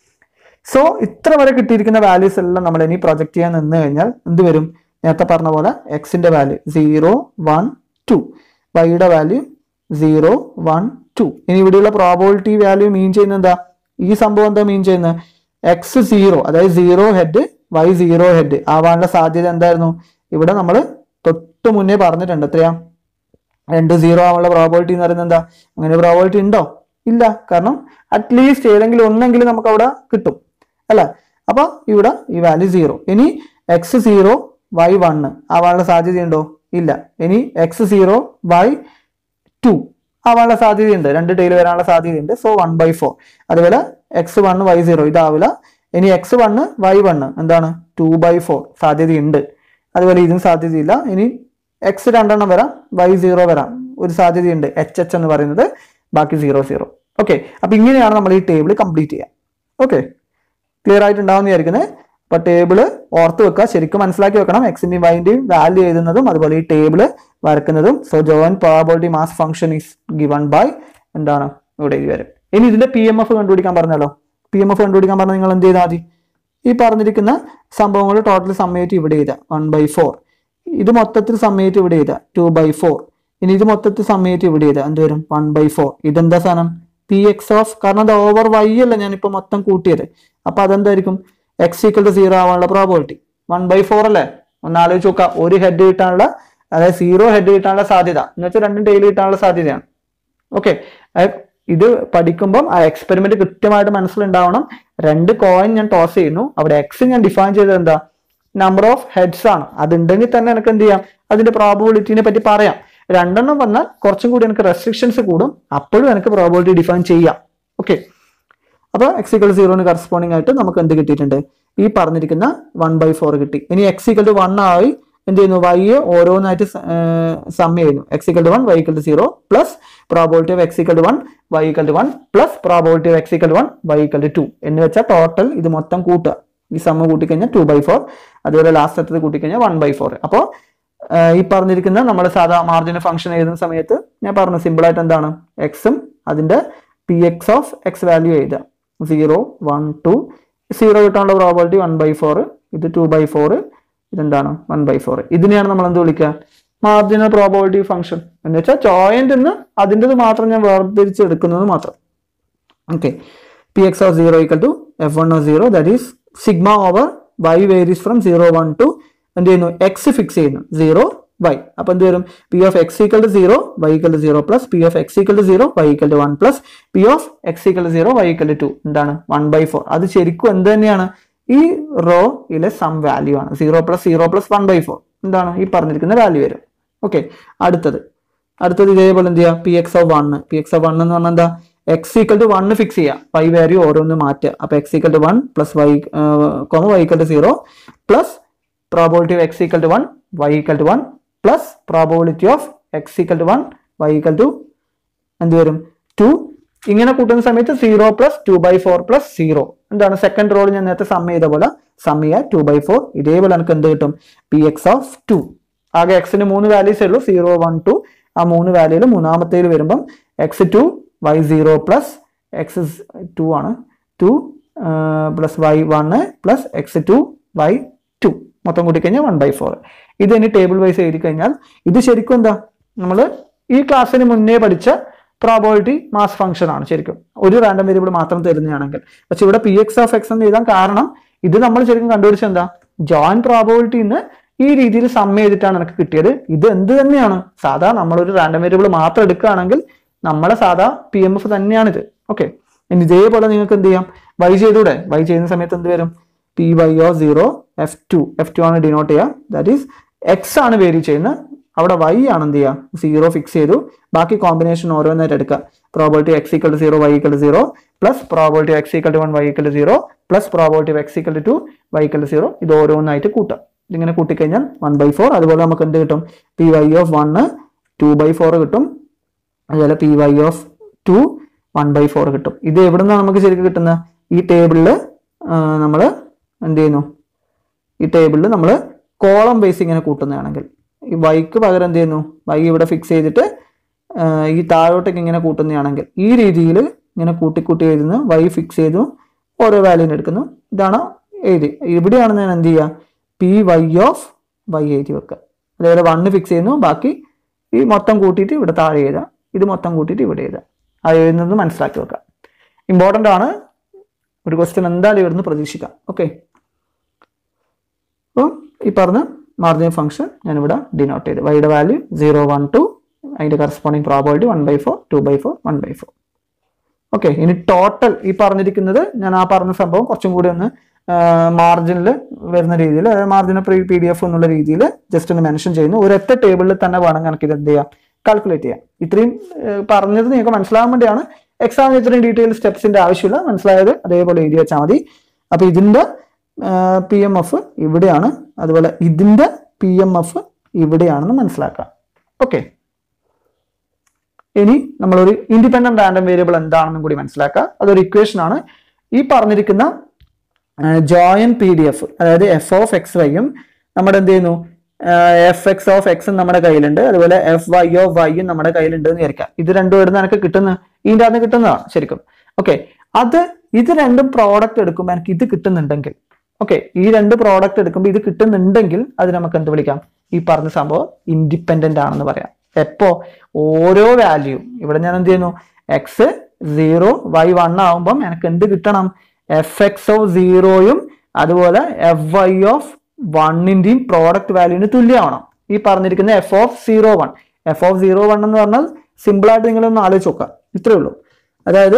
സോ ഇത്ര വരെ കിട്ടിയിരിക്കുന്ന വാല്യൂസ് എല്ലാം നമ്മൾ ഇനി പ്രൊജക്ട് ചെയ്യാൻ നിന്ന് കഴിഞ്ഞാൽ എന്ത് വരും? നേരത്തെ പറഞ്ഞ പോലെ എക്സിന്റെ വാല്യൂ സീറോ, വൺ, ടു. വൈയുടെ വാല്യൂ സീറോ, വൺ, ടു. ഇനി ഇവിടെയുള്ള പ്രോബബിലിറ്റി വാല്യൂ മീൻ ചെയ്യുന്നത് എന്താ? ഈ സംഭവം എന്താ മീൻ ചെയ്യുന്നത്? എക്സ് സീറോ, അതായത് zero head, y zero head ആവാനുള്ള സാധ്യത എന്തായിരുന്നു? ഇവിടെ നമ്മൾ തൊട്ട് മുന്നേ പറഞ്ഞിട്ടുണ്ട്. എത്രയാ? രണ്ട് സീറോ ആവാനുള്ള പ്രോബബിലിറ്റി എന്ന് പറയുന്നത് എന്താ? അങ്ങനെ പ്രോബബിലിറ്റി ഉണ്ടോ? ഇല്ല. കാരണം അറ്റ്ലീസ്റ്റ് ഏതെങ്കിലും ഒന്നെങ്കിലും നമുക്ക് അവിടെ കിട്ടും അല്ലെ? അപ്പൊ ഇവിടെ ഈ വാല്യൂ സീറോ. ഇനി എക്സ് സീറോ, വൈ വണ്ണ് ആവാനുള്ള സാധ്യതയുണ്ടോ? ഇല്ല. ഇനി എക്സ് സീറോ, വൈ ടു ആവാനുള്ള സാധ്യതയുണ്ട്. രണ്ട് ടെയിൽ വരാനുള്ള സാധ്യതയുണ്ട്. So one by four. അതുപോലെ എക്സ് വണ്ണ്, വൈ സീറോ ഇതാവില്ല. ഇനി എക്സ് വണ്ണ്, വൈ വണ്ണ് എന്താണ്? ടു ബൈ ഫോർ സാധ്യതയുണ്ട്. അതുപോലെ ഇതും സാധ്യതയില്ല. ഇനി എക്സ് രണ്ടെണ്ണം വരാം, വൈ സീറോ വരാം, ഒരു സാധ്യതയുണ്ട് എച്ച് എച്ച് എന്ന് പറയുന്നത്, ബാക്കി സീറോ സീറോ. ഓക്കെ, അപ്പൊ ഇങ്ങനെയാണ് നമ്മൾ ഈ ടേബിൾ കംപ്ലീറ്റ് ചെയ്യുക. ഓക്കെ, ക്ലിയർ ആയിട്ടുണ്ടാവും വിചാരിക്കുന്നത്. അപ്പൊ ടേബിള് ഓർത്ത് വെക്കുക, ശരിക്കും മനസ്സിലാക്കി വെക്കണം. എക്സിന്റെയും വൈന്റെയും വാല്യൂ എഴുതുന്നതും അതുപോലെ ഈ ടേബിള് വരക്കുന്നതും. So joint probability mass function is given by എന്താണ് ഇവിടെ എഴുതി വരും. ഇനി ഇതിന്റെ പി എം എഫ് കണ്ടുപിടിക്കാൻ പറഞ്ഞല്ലോ. പി എം എഫ് കണ്ടുപിടിക്കാൻ പറഞ്ഞാൽ നിങ്ങൾ എന്ത് ചെയ്താൽ മതി? ഈ പറഞ്ഞിരിക്കുന്ന സംഭവങ്ങൾ ടോട്ടൽ സമ്മേറ്റ് ഇവിടെ ചെയ്താൽ വൺ ബൈ ഫോർ, ഇത് മൊത്തത്തിൽ സമ്മേറ്റ് ഇവിടെ ചെയ്താൽ ടു ബൈ ഫോർ, ഇനി ഇത് മൊത്തത്തിൽ സമ്മേറ്റ് ഇവിടെ ചെയ്താൽ എന്ത് വരും? One by four. ഇതെന്താ സാധനം? പി എക്സ് ഓഫ്, കാരണം അത് ഓവർ വൈ അല്ല ഞാനിപ്പോ മൊത്തം കൂട്ടിയത്. അപ്പൊ അതെന്തായിരിക്കും? എക്സ് ഈക്വൽ ടു സീറോ ആവാനുള്ള പ്രോബിലിറ്റി വൺ ബൈ ഫോർ അല്ലേ? ഒന്ന് ആലോചിച്ച് നോക്കുക. ഒരു ഹെഡ് കിട്ടാനുള്ള, അതായത് സീറോ ഹെഡ് കിട്ടാനുള്ള സാധ്യത എന്ന് വെച്ചാൽ രണ്ടും ടൈൽ കിട്ടാനുള്ള സാധ്യതയാണ്. ഓക്കെ, ഇത് പഠിക്കുമ്പോൾ ആ എക്സ്പെരിമെന്റ് കൃത്യമായിട്ട് മനസ്സിലുണ്ടാവണം. രണ്ട് കോയിൻ ഞാൻ ടോസ് ചെയ്യുന്നു, അവിടെ എക്സ് ഞാൻ ഡിഫൈൻ ചെയ്തത് എന്താ? നമ്പർ ഓഫ് ഹെഡ്സ് ആണ്. അതുണ്ടെങ്കിൽ തന്നെ എനിക്ക് എന്ത് ചെയ്യാം? അതിന്റെ പ്രോബിലിറ്റിനെ പറ്റി പറയാം. രണ്ടെണ്ണം വന്നാൽ കുറച്ചും കൂടി എനിക്ക് റെസ്ട്രിക്ഷൻസ് കൂടും, അപ്പോഴും എനിക്ക് പ്രോബിലിറ്റി ഡിഫൈൻ ചെയ്യാം. ഓക്കെ, അപ്പൊ എക്സ് ഈക്വൽ സീറോന് കറസ്പോണ്ടിങ് ആയിട്ട് നമുക്ക് എന്ത് കിട്ടിയിട്ടുണ്ട്? ഈ പറഞ്ഞിരിക്കുന്ന വൺ ബൈ ഫോർ കിട്ടി. ഇനി എക്സ് ഈക്വൽ ടു വൺ ആയി എന്ത് ചെയ്യുന്നു? വൈ ഓരോന്നായിട്ട് സം ചെയ്യുന്നു. X equal to one, Y equal to zero plus probability of X equal to one, Y equal to one plus probability of X equal to one, Y equal to two എന്ന് വെച്ചാൽ ടോട്ടൽ ഇത് മൊത്തം കൂട്ടുക. ഈ സമ്മ കൂട്ടിക്കഴിഞ്ഞാൽ ടു ബൈ ഫോർ, അതുപോലെ ലാസ്റ്റ് എത്തത് കൂട്ടിക്കഴിഞ്ഞാൽ വൺ ബൈ ഫോർ. അപ്പോൾ ഈ പറഞ്ഞിരിക്കുന്ന നമ്മൾ സാധാ മാർജിൻ ഫംഗ്ഷൻ എഴുതുന്ന സമയത്ത് ഞാൻ പറഞ്ഞു സിമ്പിൾ ആയിട്ട് എന്താണ്? എക്സും അതിന്റെ P X of X value എഴുതുക. സീറോ വൺ ടു, സീറോ കിട്ടാനുള്ള പ്രോബിലിറ്റി വൺ ബൈ ഫോർ, ഇത് ടു ബൈ ഫോർ, ഇതെന്താണ്? One by four. ഇതിനെയാണ് നമ്മൾ എന്ത് വിളിക്കുക? മാർജിനൽ പ്രോബിലിറ്റി ഫംഗ്ഷൻ എന്ന് വെച്ചാൽ ജോയിന്റ് എന്ന് അതിൻ്റെത് മാത്രം ഞാൻ വേർതിരിച്ചെടുക്കുന്നത് മാത്രം. Okay, P X of zero equal to F one of zero, that is sigma over y varies from zero one two എന്ത് ചെയ്യുന്നു? എക്സ് ഫിക്സ് ചെയ്യുന്നു സീറോ വൈ. അപ്പൊ എന്ത് വരും? P of X equal to zero, Y equal to zero plus P of X equal to zero, Y equal to one plus P of X equal to zero, Y equal to two. എന്താണ്? One by four. അത് ശരിക്കും എന്ത് തന്നെയാണ്? ഈ റോയിലെ സം വാല്യൂ ആണ്. Zero plus zero plus one by four എന്താണ്? ഈ പറഞ്ഞിരിക്കുന്ന വാല്യൂ വരും. ഓക്കെ, അടുത്തത് അടുത്തത് ഇതേപോലെ എന്ത് ചെയ്യുക? P X of one. P X of one എന്ന് പറഞ്ഞാൽ എന്താ? X equal to one fix ചെയ്യുക, വൈ വാല്യൂ ഓരോന്ന് മാറ്റുക. അപ്പൊ x equal to one plus y comma y equal to zero plus probability of X equal to one, Y equal to one plus probability of X equal to one, Y equal to എന്ത് വരും? ടു. ഇങ്ങനെ കൂട്ടുന്ന സമയത്ത് zero plus two by four plus zero എന്താണ്? സെക്കൻഡ് റോൾ ഞാൻ നേരത്തെ സം ചെയ്ത പോലെ സം ചെയ്യുക, ടു ബൈ ഫോർ. ഇതേപോലെ എനിക്ക് എന്ത് കിട്ടും? P X of two. ആകെ എക്സിന് മൂന്ന് വാല്യൂസേ ഉള്ളൂ, സീറോ വൺ ടു. ആ മൂന്ന് വാല്യൂയിൽ മൂന്നാമത്തേൽ വരുമ്പം x two y zero plus x two ആണ്, two plus y one plus x two y two, മൊത്തം കൂട്ടിക്കഴിഞ്ഞാൽ വൺ ബൈ ഫോർ. ഇത് ഇനി ടേബിൾ വൈസ് എഴുതി കഴിഞ്ഞാൽ ഇത് ശരിക്കും എന്താ? നമ്മൾ ഈ ക്ലാസ്സിന് മുന്നേ പഠിച്ച പ്രോബിലിറ്റി മാസ് ഫംഗ്ഷൻ ആണ് ശരിക്കും, ഒരു റാൻഡം വേരിയബിൾ മാത്രം തരുന്നതാണെങ്കിൽ. പക്ഷെ ഇവിടെ പി എക്സ് ഓഫ് എക്സ് എന്ന് എഴുതാൻ കാരണം ഇത് നമ്മൾ ശരിക്കും കണ്ടുപിടിച്ചത് എന്താ? ജോയിന്റ് പ്രോബിലിറ്റിന്ന് ഈ രീതിയിൽ സം ചെയ്തിട്ടാണ് എനിക്ക് കിട്ടിയത്. ഇത് എന്ത് തന്നെയാണ്? സാധാ നമ്മളൊരു റാൻഡം വേരിയബിൾ മാത്രം എടുക്കുകയാണെങ്കിൽ നമ്മളെ സാധാ പി എം എഫ് തന്നെയാണിത്. ഓക്കെ, ഇനി ഇതേപോലെ നിങ്ങൾക്ക് എന്ത് ചെയ്യാം? വൈ ചെയ്തൂടെ? വൈ ചെയ്യുന്ന സമയത്ത് എന്ത് വരും? P y of zero F two. F two ആണ് ഡിനോട്ട് ചെയ്യുക, ദാറ്റ് ഈസ് എക്സ് ആണ് വേരി ചെയ്യുന്നത്, അവിടെ വൈ ആണ് എന്ത് ചെയ്യുക? സീറോ ഫിക്സ് ചെയ്തു. ബാക്കി കോമ്പിനേഷൻ ഓരോന്നായിട്ട് എടുക്കുക. Probability x equal to zero, Y equal to zero plus probability x equal to one, Y equal to zero plus probability x equal to two, Y equal to zero. ഇത് ഓരോന്നായിട്ട് കൂട്ടാം. ഇതിങ്ങനെ കൂട്ടിക്കഴിഞ്ഞാൽ വൺ ബൈ ഫോർ. അതുപോലെ നമുക്ക് എന്ത് കിട്ടും? P Y of one two by four കിട്ടും. അതുപോലെ P Y of two one by four കിട്ടും. ഇത് എവിടെ നിന്നാണ് നമുക്ക് ശരിക്കും കിട്ടുന്നത്? ഈ ടേബിളിൽ നമ്മൾ എന്ത് ചെയ്യുന്നു? ഈ ടേബിളിൽ നമ്മൾ കോളം ബേസ് ഇങ്ങനെ കൂട്ടുന്നതാണെങ്കിൽ ഈ വൈക്ക് പകരം എന്ത് ചെയ്യുന്നു? വൈ ഇവിടെ ഫിക്സ് ചെയ്തിട്ട് ഈ താഴോട്ടേക്ക് ഇങ്ങനെ കൂട്ടുന്നതാണെങ്കിൽ ഈ രീതിയിൽ ഇങ്ങനെ കൂട്ടിക്കൂട്ടി എഴുതുന്നു. വൈ ഫിക്സ് ചെയ്തു, ഓരോ വാല്യൂന് എടുക്കുന്നു. ഇതാണ് എഴുതി. ഇവിടെയാണ് ഞാൻ എന്ത് ചെയ്യുക? പി വൈ ഓഫ് വൈ എഴുതി വെക്കുക. അതേപോലെ വണ്ണ് ഫിക്സ് ചെയ്യുന്നു, ബാക്കി ഈ മൊത്തം കൂട്ടിയിട്ട് ഇവിടെ താഴെ എഴുതാം, ഇത് മൊത്തം കൂട്ടിയിട്ട് ഇവിടെ എഴുതാം. അത് എഴുതുന്നത് മനസ്സിലാക്കി വെക്കാം. ഇമ്പോർട്ടൻ്റ് ആണ്. ഒരു ക്വസ്റ്റ്യൻ എന്തായാലും ഇവിടുന്ന് പ്രതീക്ഷിക്കാം. ഓക്കെ, അപ്പോൾ ഈ പറഞ്ഞ മാർജിനൽ ഫംഗ്ഷൻ ഞാനിവിടെ ഡിനോട്ട് ചെയ്ത് വൈയുടെ വാല്യൂ സീറോ വൺ ടു, അതിൻ്റെ corresponding probability one by four, two by four, one by four. Okay, ഇനി ടോട്ടൽ ഈ പറഞ്ഞിരിക്കുന്നത് ഞാൻ ആ പറഞ്ഞ സംഭവം കുറച്ചും കൂടി ഒന്ന് മാർജിനിൽ വരുന്ന രീതിയിൽ, അതായത് marginal pre P D F എന്നുള്ള രീതിയിൽ ജസ്റ്റ് ഒന്ന് മെൻഷൻ ചെയ്യുന്നു. ഒരൊറ്റ ടേബിളിൽ തന്നെ വേണം എനിക്ക് ഇത് എന്ത് ചെയ്യാം? കാൽക്കുലേറ്റ് ചെയ്യാം. ഇത്രയും പറഞ്ഞത് നിങ്ങൾക്ക് മനസ്സിലാകാൻ വേണ്ടിയാണ്. എക്സാമിന് ഇത്രയും ഡീറ്റെയിൽ സ്റ്റെപ്സിന്റെ ആവശ്യമില്ല, മനസ്സിലായത് അതേപോലെ എഴുതി വെച്ചാൽ മതി. അപ്പൊ ഇതിന്റെ പി എം എഫ് ഇവിടെയാണ്, അതുപോലെ ഇതിന്റെ പി എം എഫ് ഇവിടെയാണെന്ന് മനസ്സിലാക്കാം. ഓക്കെ, ഇനി നമ്മളൊരു ഇൻഡിപെൻഡന്റ് റാൻഡം വേരിയബിൾ എന്താണെന്നും കൂടി മനസ്സിലാക്കാം. അതൊരു ഇക്വേഷൻ ആണ്. ഈ പറഞ്ഞിരിക്കുന്ന ജോയിന്റ് പി ഡി എഫ്, അതായത് എഫ് ഓഫ് എക്സ് വൈയും നമ്മുടെ എന്ത് ചെയ്യുന്നു, എഫ് എക്സ് ഓഫ് എക്സും നമ്മുടെ കയ്യിലുണ്ട്, അതുപോലെ എഫ് വൈ ഓഫ് വൈയും നമ്മുടെ കയ്യിലുണ്ട് എന്ന് വിചാരിക്കാം. ഇത് രണ്ടും ഇടുന്ന എനിക്ക് കിട്ടുന്ന ഇതിൻ്റെ അകത്ത് കിട്ടുന്നതാണ് ശരിക്കും. ഓക്കെ, അത് ഇത് രണ്ടും പ്രോഡക്റ്റ് എടുക്കുമ്പോൾ എനിക്ക് ഇത് കിട്ടുന്നുണ്ടെങ്കിൽ, ഓക്കെ, ഈ രണ്ട് പ്രോഡക്റ്റ് എടുക്കുമ്പോൾ ഇത് കിട്ടുന്നുണ്ടെങ്കിൽ അത് നമുക്ക് എന്ത് വിളിക്കാം, ഈ പറഞ്ഞ സംഭവം ഇൻഡിപെൻഡന്റ് ആണെന്ന് പറയാം. എപ്പോ ഓരോ വാല്യൂ ഇവിടെ ഞാൻ എന്ത് ചെയ്യുന്നു, എക്സ് സീറോ വൈ വൺ ആവുമ്പം എനിക്ക് എന്ത് കിട്ടണം, എഫ് എക്സ് ഓഫ് സീറോയും അതുപോലെ എഫ് വൈ ഓഫ് വണ്ണിന്റെയും പ്രോഡക്റ്റ് വാല്യൂവിന് തുല്യമാവണം. ഈ പറഞ്ഞിരിക്കുന്ന F of zero one F of zero one എന്ന് പറഞ്ഞാൽ സിമ്പിൾ ആയിട്ട് നിങ്ങളൊന്ന് ആലോചിച്ച് നോക്കുക, ഇത്രേ ഉള്ളൂ. അതായത്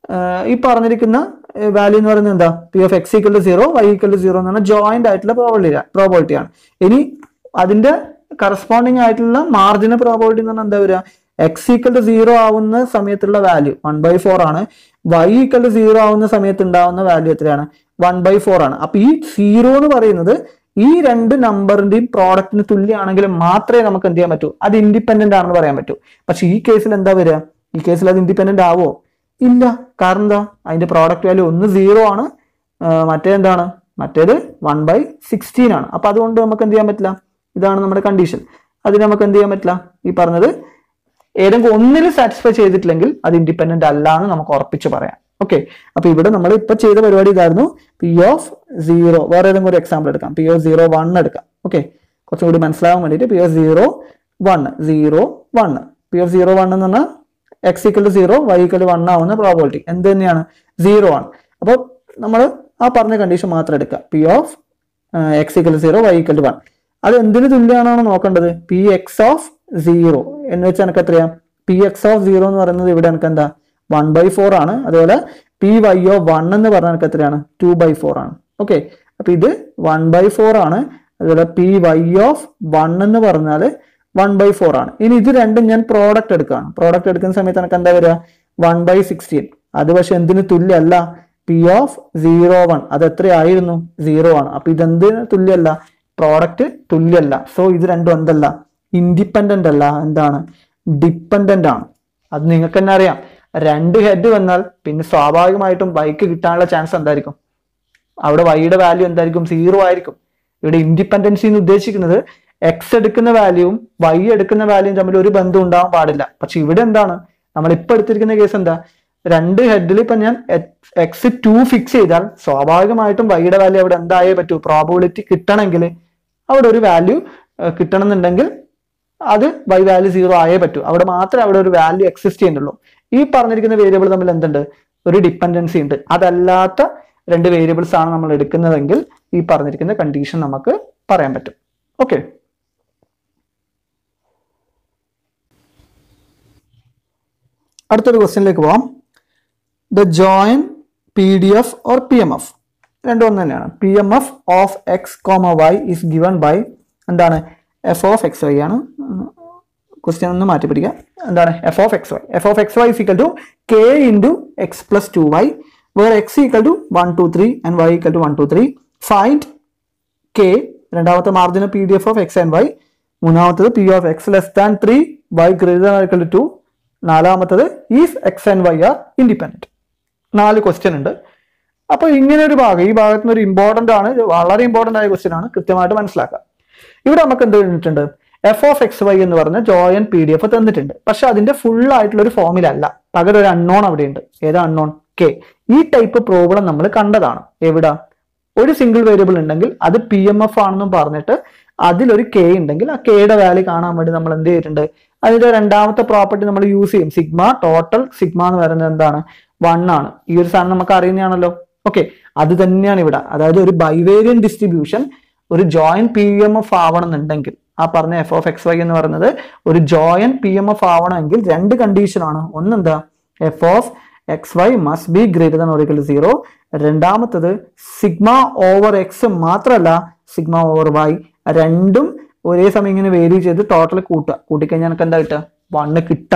ഈ പറഞ്ഞിരിക്കുന്ന വാല്യൂ എന്ന് പറയുന്നത് എന്താ, P of X equal to zero Y equal to zero എന്ന് പറഞ്ഞാൽ ജോയിന്റ് ആയിട്ടുള്ള പ്രോബിലിറ്റി പ്രോബിലിറ്റി ആണ്. ഇനി അതിന്റെ കറസ്പോണ്ടിങ് ആയിട്ടുള്ള മാർജിനൽ പ്രോബിലിറ്റി എന്ന് പറഞ്ഞാൽ എന്താ വരിക, എക്സ് ഈക്വൽ ടു സീറോ ആവുന്ന സമയത്തുള്ള വാല്യൂ വൺ ബൈ ഫോർ ആണ്, വൈ ഈക്വൽ ടു സീറോ ആവുന്ന സമയത്ത് ഉണ്ടാവുന്ന വാല്യൂ എത്രയാണ്, വൺ ബൈ ഫോർ ആണ്. അപ്പൊ ഈ സീറോ എന്ന് പറയുന്നത് ഈ രണ്ട് നമ്പറിന്റെയും പ്രോഡക്റ്റിന് തുല്യമാണെങ്കിൽ മാത്രമേ നമുക്ക് എന്ത് ചെയ്യാൻ പറ്റൂ, അത് ഇൻഡിപെൻഡന്റ് ആണെന്ന് പറയാൻ പറ്റൂ. പക്ഷെ ഈ കേസിൽ എന്താ വരിക, ഈ കേസിൽ അത് ഇൻഡിപെൻഡന്റ് ആവോ, ഇല്ല. കാരണം എന്താ, അതിന്റെ പ്രോഡക്റ്റ് വാല്യൂ ഒന്ന് സീറോ ആണ്, മറ്റേതെന്താണ്, മറ്റേത് വൺ ബൈ സിക്സ്റ്റീൻ ആണ്. അപ്പൊ അതുകൊണ്ട് നമുക്ക് എന്ത് ചെയ്യാൻ പറ്റില്ല, ഇതാണ് നമ്മുടെ കണ്ടീഷൻ. അതിന് നമുക്ക് എന്ത് ചെയ്യാൻ പറ്റില്ല, ഈ പറഞ്ഞത് ഏതെങ്കിലും ഒന്നിൽ സാറ്റിസ്ഫൈ ചെയ്തിട്ടില്ലെങ്കിൽ അത് ഇൻഡിപെൻഡന്റ് അല്ല എന്ന് നമുക്ക് ഉറപ്പിച്ച് പറയാം. ഓക്കെ, അപ്പൊ ഇവിടെ നമ്മൾ ഇപ്പൊ ചെയ്ത പരിപാടി ഇതായിരുന്നു. പി ഓഫ് സീറോ, വേറെ ഏതെങ്കിലും ഒരു എക്സാമ്പിൾ എടുക്കാം, പി ഓഫ് സീറോ വൺ എടുക്കാം. ഓക്കെ, കുറച്ചും കൂടി മനസ്സിലാവാൻ വേണ്ടിയിട്ട് P of zero one zero one P of zero one എന്ന് പറഞ്ഞാൽ X equal to zero Y equal to one ആവുന്ന പ്രോബിലിറ്റി എന്ത് തന്നെയാണ്, സീറോ ആണ്. അപ്പോൾ നമ്മൾ ആ പറഞ്ഞ കണ്ടീഷൻ മാത്രം എടുക്കുക, P of X equal to zero Y equal to one. അത് എന്തിന് തുല്യമാണോ നോക്കേണ്ടത്, പി എക്സ് ഓഫ് സീറോ എന്ന് വെച്ചാൽ എനിക്ക് എത്രയാ, പി എക്സ് ഓഫ് സീറോ എന്ന് പറയുന്നത് ഇവിടെ എനിക്ക് എന്താ വൺ ബൈ ഫോർ ആണ്. അതുപോലെ പി വൈ ഓഫ് വൺ എന്ന് പറഞ്ഞാൽ എനിക്ക് എത്രയാണ്, ടു ബൈ ഫോർ ആണ്. ഓക്കെ, അപ്പൊ ഇത് വൺ ബൈ ഫോർ ആണ്. അതുപോലെ പി വൈ ഓഫ് വൺ എന്ന് പറഞ്ഞാൽ വൺ ബൈ ഫോർ ആണ്. ഇനി ഇത് രണ്ടും ഞാൻ പ്രോഡക്റ്റ് എടുക്കുകയാണ്. പ്രോഡക്റ്റ് എടുക്കുന്ന സമയത്ത് എനിക്ക് എന്താ വരിക, വൺ ബൈ സിക്സ്റ്റീൻ. അത് പക്ഷെ എന്തിന് തുല്യമല്ല, പി ഓഫ് സീറോ വൺ അത് എത്രയായിരുന്നു, സീറോ ആണ്. അപ്പൊ ഇതെന്തിന് തുല്യമല്ല, പ്രോഡക്റ്റ് തുല്യമല്ല. സോ ഇത് രണ്ടും എന്തല്ല, ഇൻഡിപെൻഡന്റ് അല്ല, എന്താണ്, ഡിപ്പെൻഡന്റ് ആണ്. അത് നിങ്ങൾക്ക് തന്നെ അറിയാം, രണ്ട് ഹെഡ് വന്നാൽ പിന്നെ സ്വാഭാവികമായിട്ടും വൈക്ക് കിട്ടാനുള്ള ചാൻസ് എന്തായിരിക്കും, അവിടെ വൈയുടെ വാല്യൂ എന്തായിരിക്കും, സീറോ ആയിരിക്കും. ഇവിടെ ഇൻഡിപെൻഡൻസി എന്ന് ഉദ്ദേശിക്കുന്നത് എക്സ് എടുക്കുന്ന വാല്യൂവും വൈ എടുക്കുന്ന വാല്യൂവും തമ്മിൽ ഒരു ബന്ധം ഉണ്ടാവാൻ പാടില്ല. പക്ഷെ ഇവിടെ എന്താണ്, നമ്മൾ ഇപ്പൊ എടുത്തിരിക്കുന്ന കേസ് എന്താ, രണ്ട് ഹെഡിൽ ഇപ്പൊ ഞാൻ എക്സ് ടു ഫിക്സ് ചെയ്താൽ സ്വാഭാവികമായിട്ടും വൈയുടെ വാല്യൂ അവിടെ എന്തായേ പറ്റൂ, പ്രോബിലിറ്റി കിട്ടണമെങ്കിൽ അവിടെ ഒരു വാല്യൂ കിട്ടണം എന്നുണ്ടെങ്കിൽ അത് വൈ വാല്യൂ സീറോ ആയേ പറ്റൂ. അവിടെ മാത്രമേ അവിടെ ഒരു വാല്യൂ എക്സിസ്റ്റ് ചെയ്യുന്നുള്ളൂ. ഈ പറഞ്ഞിരിക്കുന്ന വേരിയബിൾ തമ്മിൽ എന്തുണ്ട്, ഒരു ഡിപ്പെൻഡൻസി ഉണ്ട്. അതല്ലാത്ത രണ്ട് വേരിയബിൾസ് ആണ് നമ്മൾ എടുക്കുന്നതെങ്കിൽ ഈ പറഞ്ഞിരിക്കുന്ന കണ്ടീഷൻ നമുക്ക് പറയാൻ പറ്റും. ഓക്കെ, അടുത്തൊരു ക്വസ്റ്റ്യനിലേക്ക് പോവാം. The joint P D F or P M F രണ്ടും ഒന്ന് തന്നെയാണ്. P M F of X comma Y is given by എന്താണ്, എഫ് ഓഫ് എക്സ് വൈ ആണ്. ക്വസ്റ്റ്യൻ ഒന്ന് മാറ്റി പിടിക്കുക. എന്താണ് F of X Y, F of X Y is equal to K into X plus two Y where X equal to one two three and Y equal to one two three. Find K, രണ്ടാമത്തെ marginal P D F of X and Y. മൂന്നാമത്തത് P of X less than three Y greater than equal to two. നാലാമത്തത് if X and Y are independent. നാല് ക്വസ്റ്റ്യൻ ഉണ്ട്. അപ്പൊ ഇങ്ങനെ ഒരു ഭാഗം, ഈ ഭാഗത്തുനിന്ന് ഒരു ഇമ്പോർട്ടന്റ് ആണ്, വളരെ ഇമ്പോർട്ടന്റ് ആയ ക്വസ്റ്റ്യൻ ആണ്, കൃത്യമായിട്ട് മനസ്സിലാക്കുക. ഇവിടെ നമുക്ക് എന്ത് തന്നിട്ടുണ്ട്, എഫ് ഓഫ് എക്സ് വൈ എന്ന് പറഞ്ഞ ജോയിൻ പി ഡി എഫ് തന്നിട്ടുണ്ട്. പക്ഷെ അതിന്റെ ഫുൾ ആയിട്ടുള്ള ഒരു ഫോമിലല്ല, പകരം ഒരു അൺനോൺ അവിടെ ഉണ്ട്. ഏതാ അൺനോൺ, കെ. ഈ ടൈപ്പ് പ്രോബ്ലം നമ്മൾ കണ്ടതാണ്. എവിടെ, ഒരു സിംഗിൾ വേരിയബിൾ ഉണ്ടെങ്കിൽ അത് പി എം എഫ് ആണെന്നും പറഞ്ഞിട്ട് അതിലൊരു കെ ഉണ്ടെങ്കിൽ ആ കെയുടെ വാല്യൂ കാണാൻ വേണ്ടി നമ്മൾ എന്ത് ചെയ്തിട്ടുണ്ട്, അതിന്റെ രണ്ടാമത്തെ പ്രോപ്പർട്ടി നമ്മൾ യൂസ് ചെയ്യും. സിഗ്മ ടോട്ടൽ സിഗ്മ എന്ന് പറയുന്നത് എന്താണ്, വൺ ആണ്. ഈ ഒരു സാധനം നമുക്ക് അറിയുന്നതാണല്ലോ. ഓക്കെ, അത് തന്നെയാണ് ഇവിടെ. അതായത് ഒരു ബൈവേരിയൻ ഡിസ്ട്രിബ്യൂഷൻ ഒരു ജോയിൻ പി എം എഫ് ആവണമെന്നുണ്ടെങ്കിൽ, ആ പറഞ്ഞ എഫ് ഓഫ് എക്സ് വൈ എന്ന് പറയുന്നത് ഒരു ജോയിൻ പി എം എഫ് ആവണമെങ്കിൽ രണ്ട് കണ്ടീഷനാണ്. ഒന്നെന്താ, F of X Y must be greater than or equal to zero. രണ്ടാമത്തത് സിഗ്മ ഓവർ എക്സ് മാത്രമല്ല സിഗ്മ ഓവർ വൈ രണ്ടും ഒരേ സമയം ഇങ്ങനെ വേരി ചെയ്ത് ടോട്ടൽ കൂട്ടുക. കൂട്ടിക്കഴിഞ്ഞാൽ എനിക്ക് എന്താ കിട്ടുക, വണ്ണ് കിട്ടണം.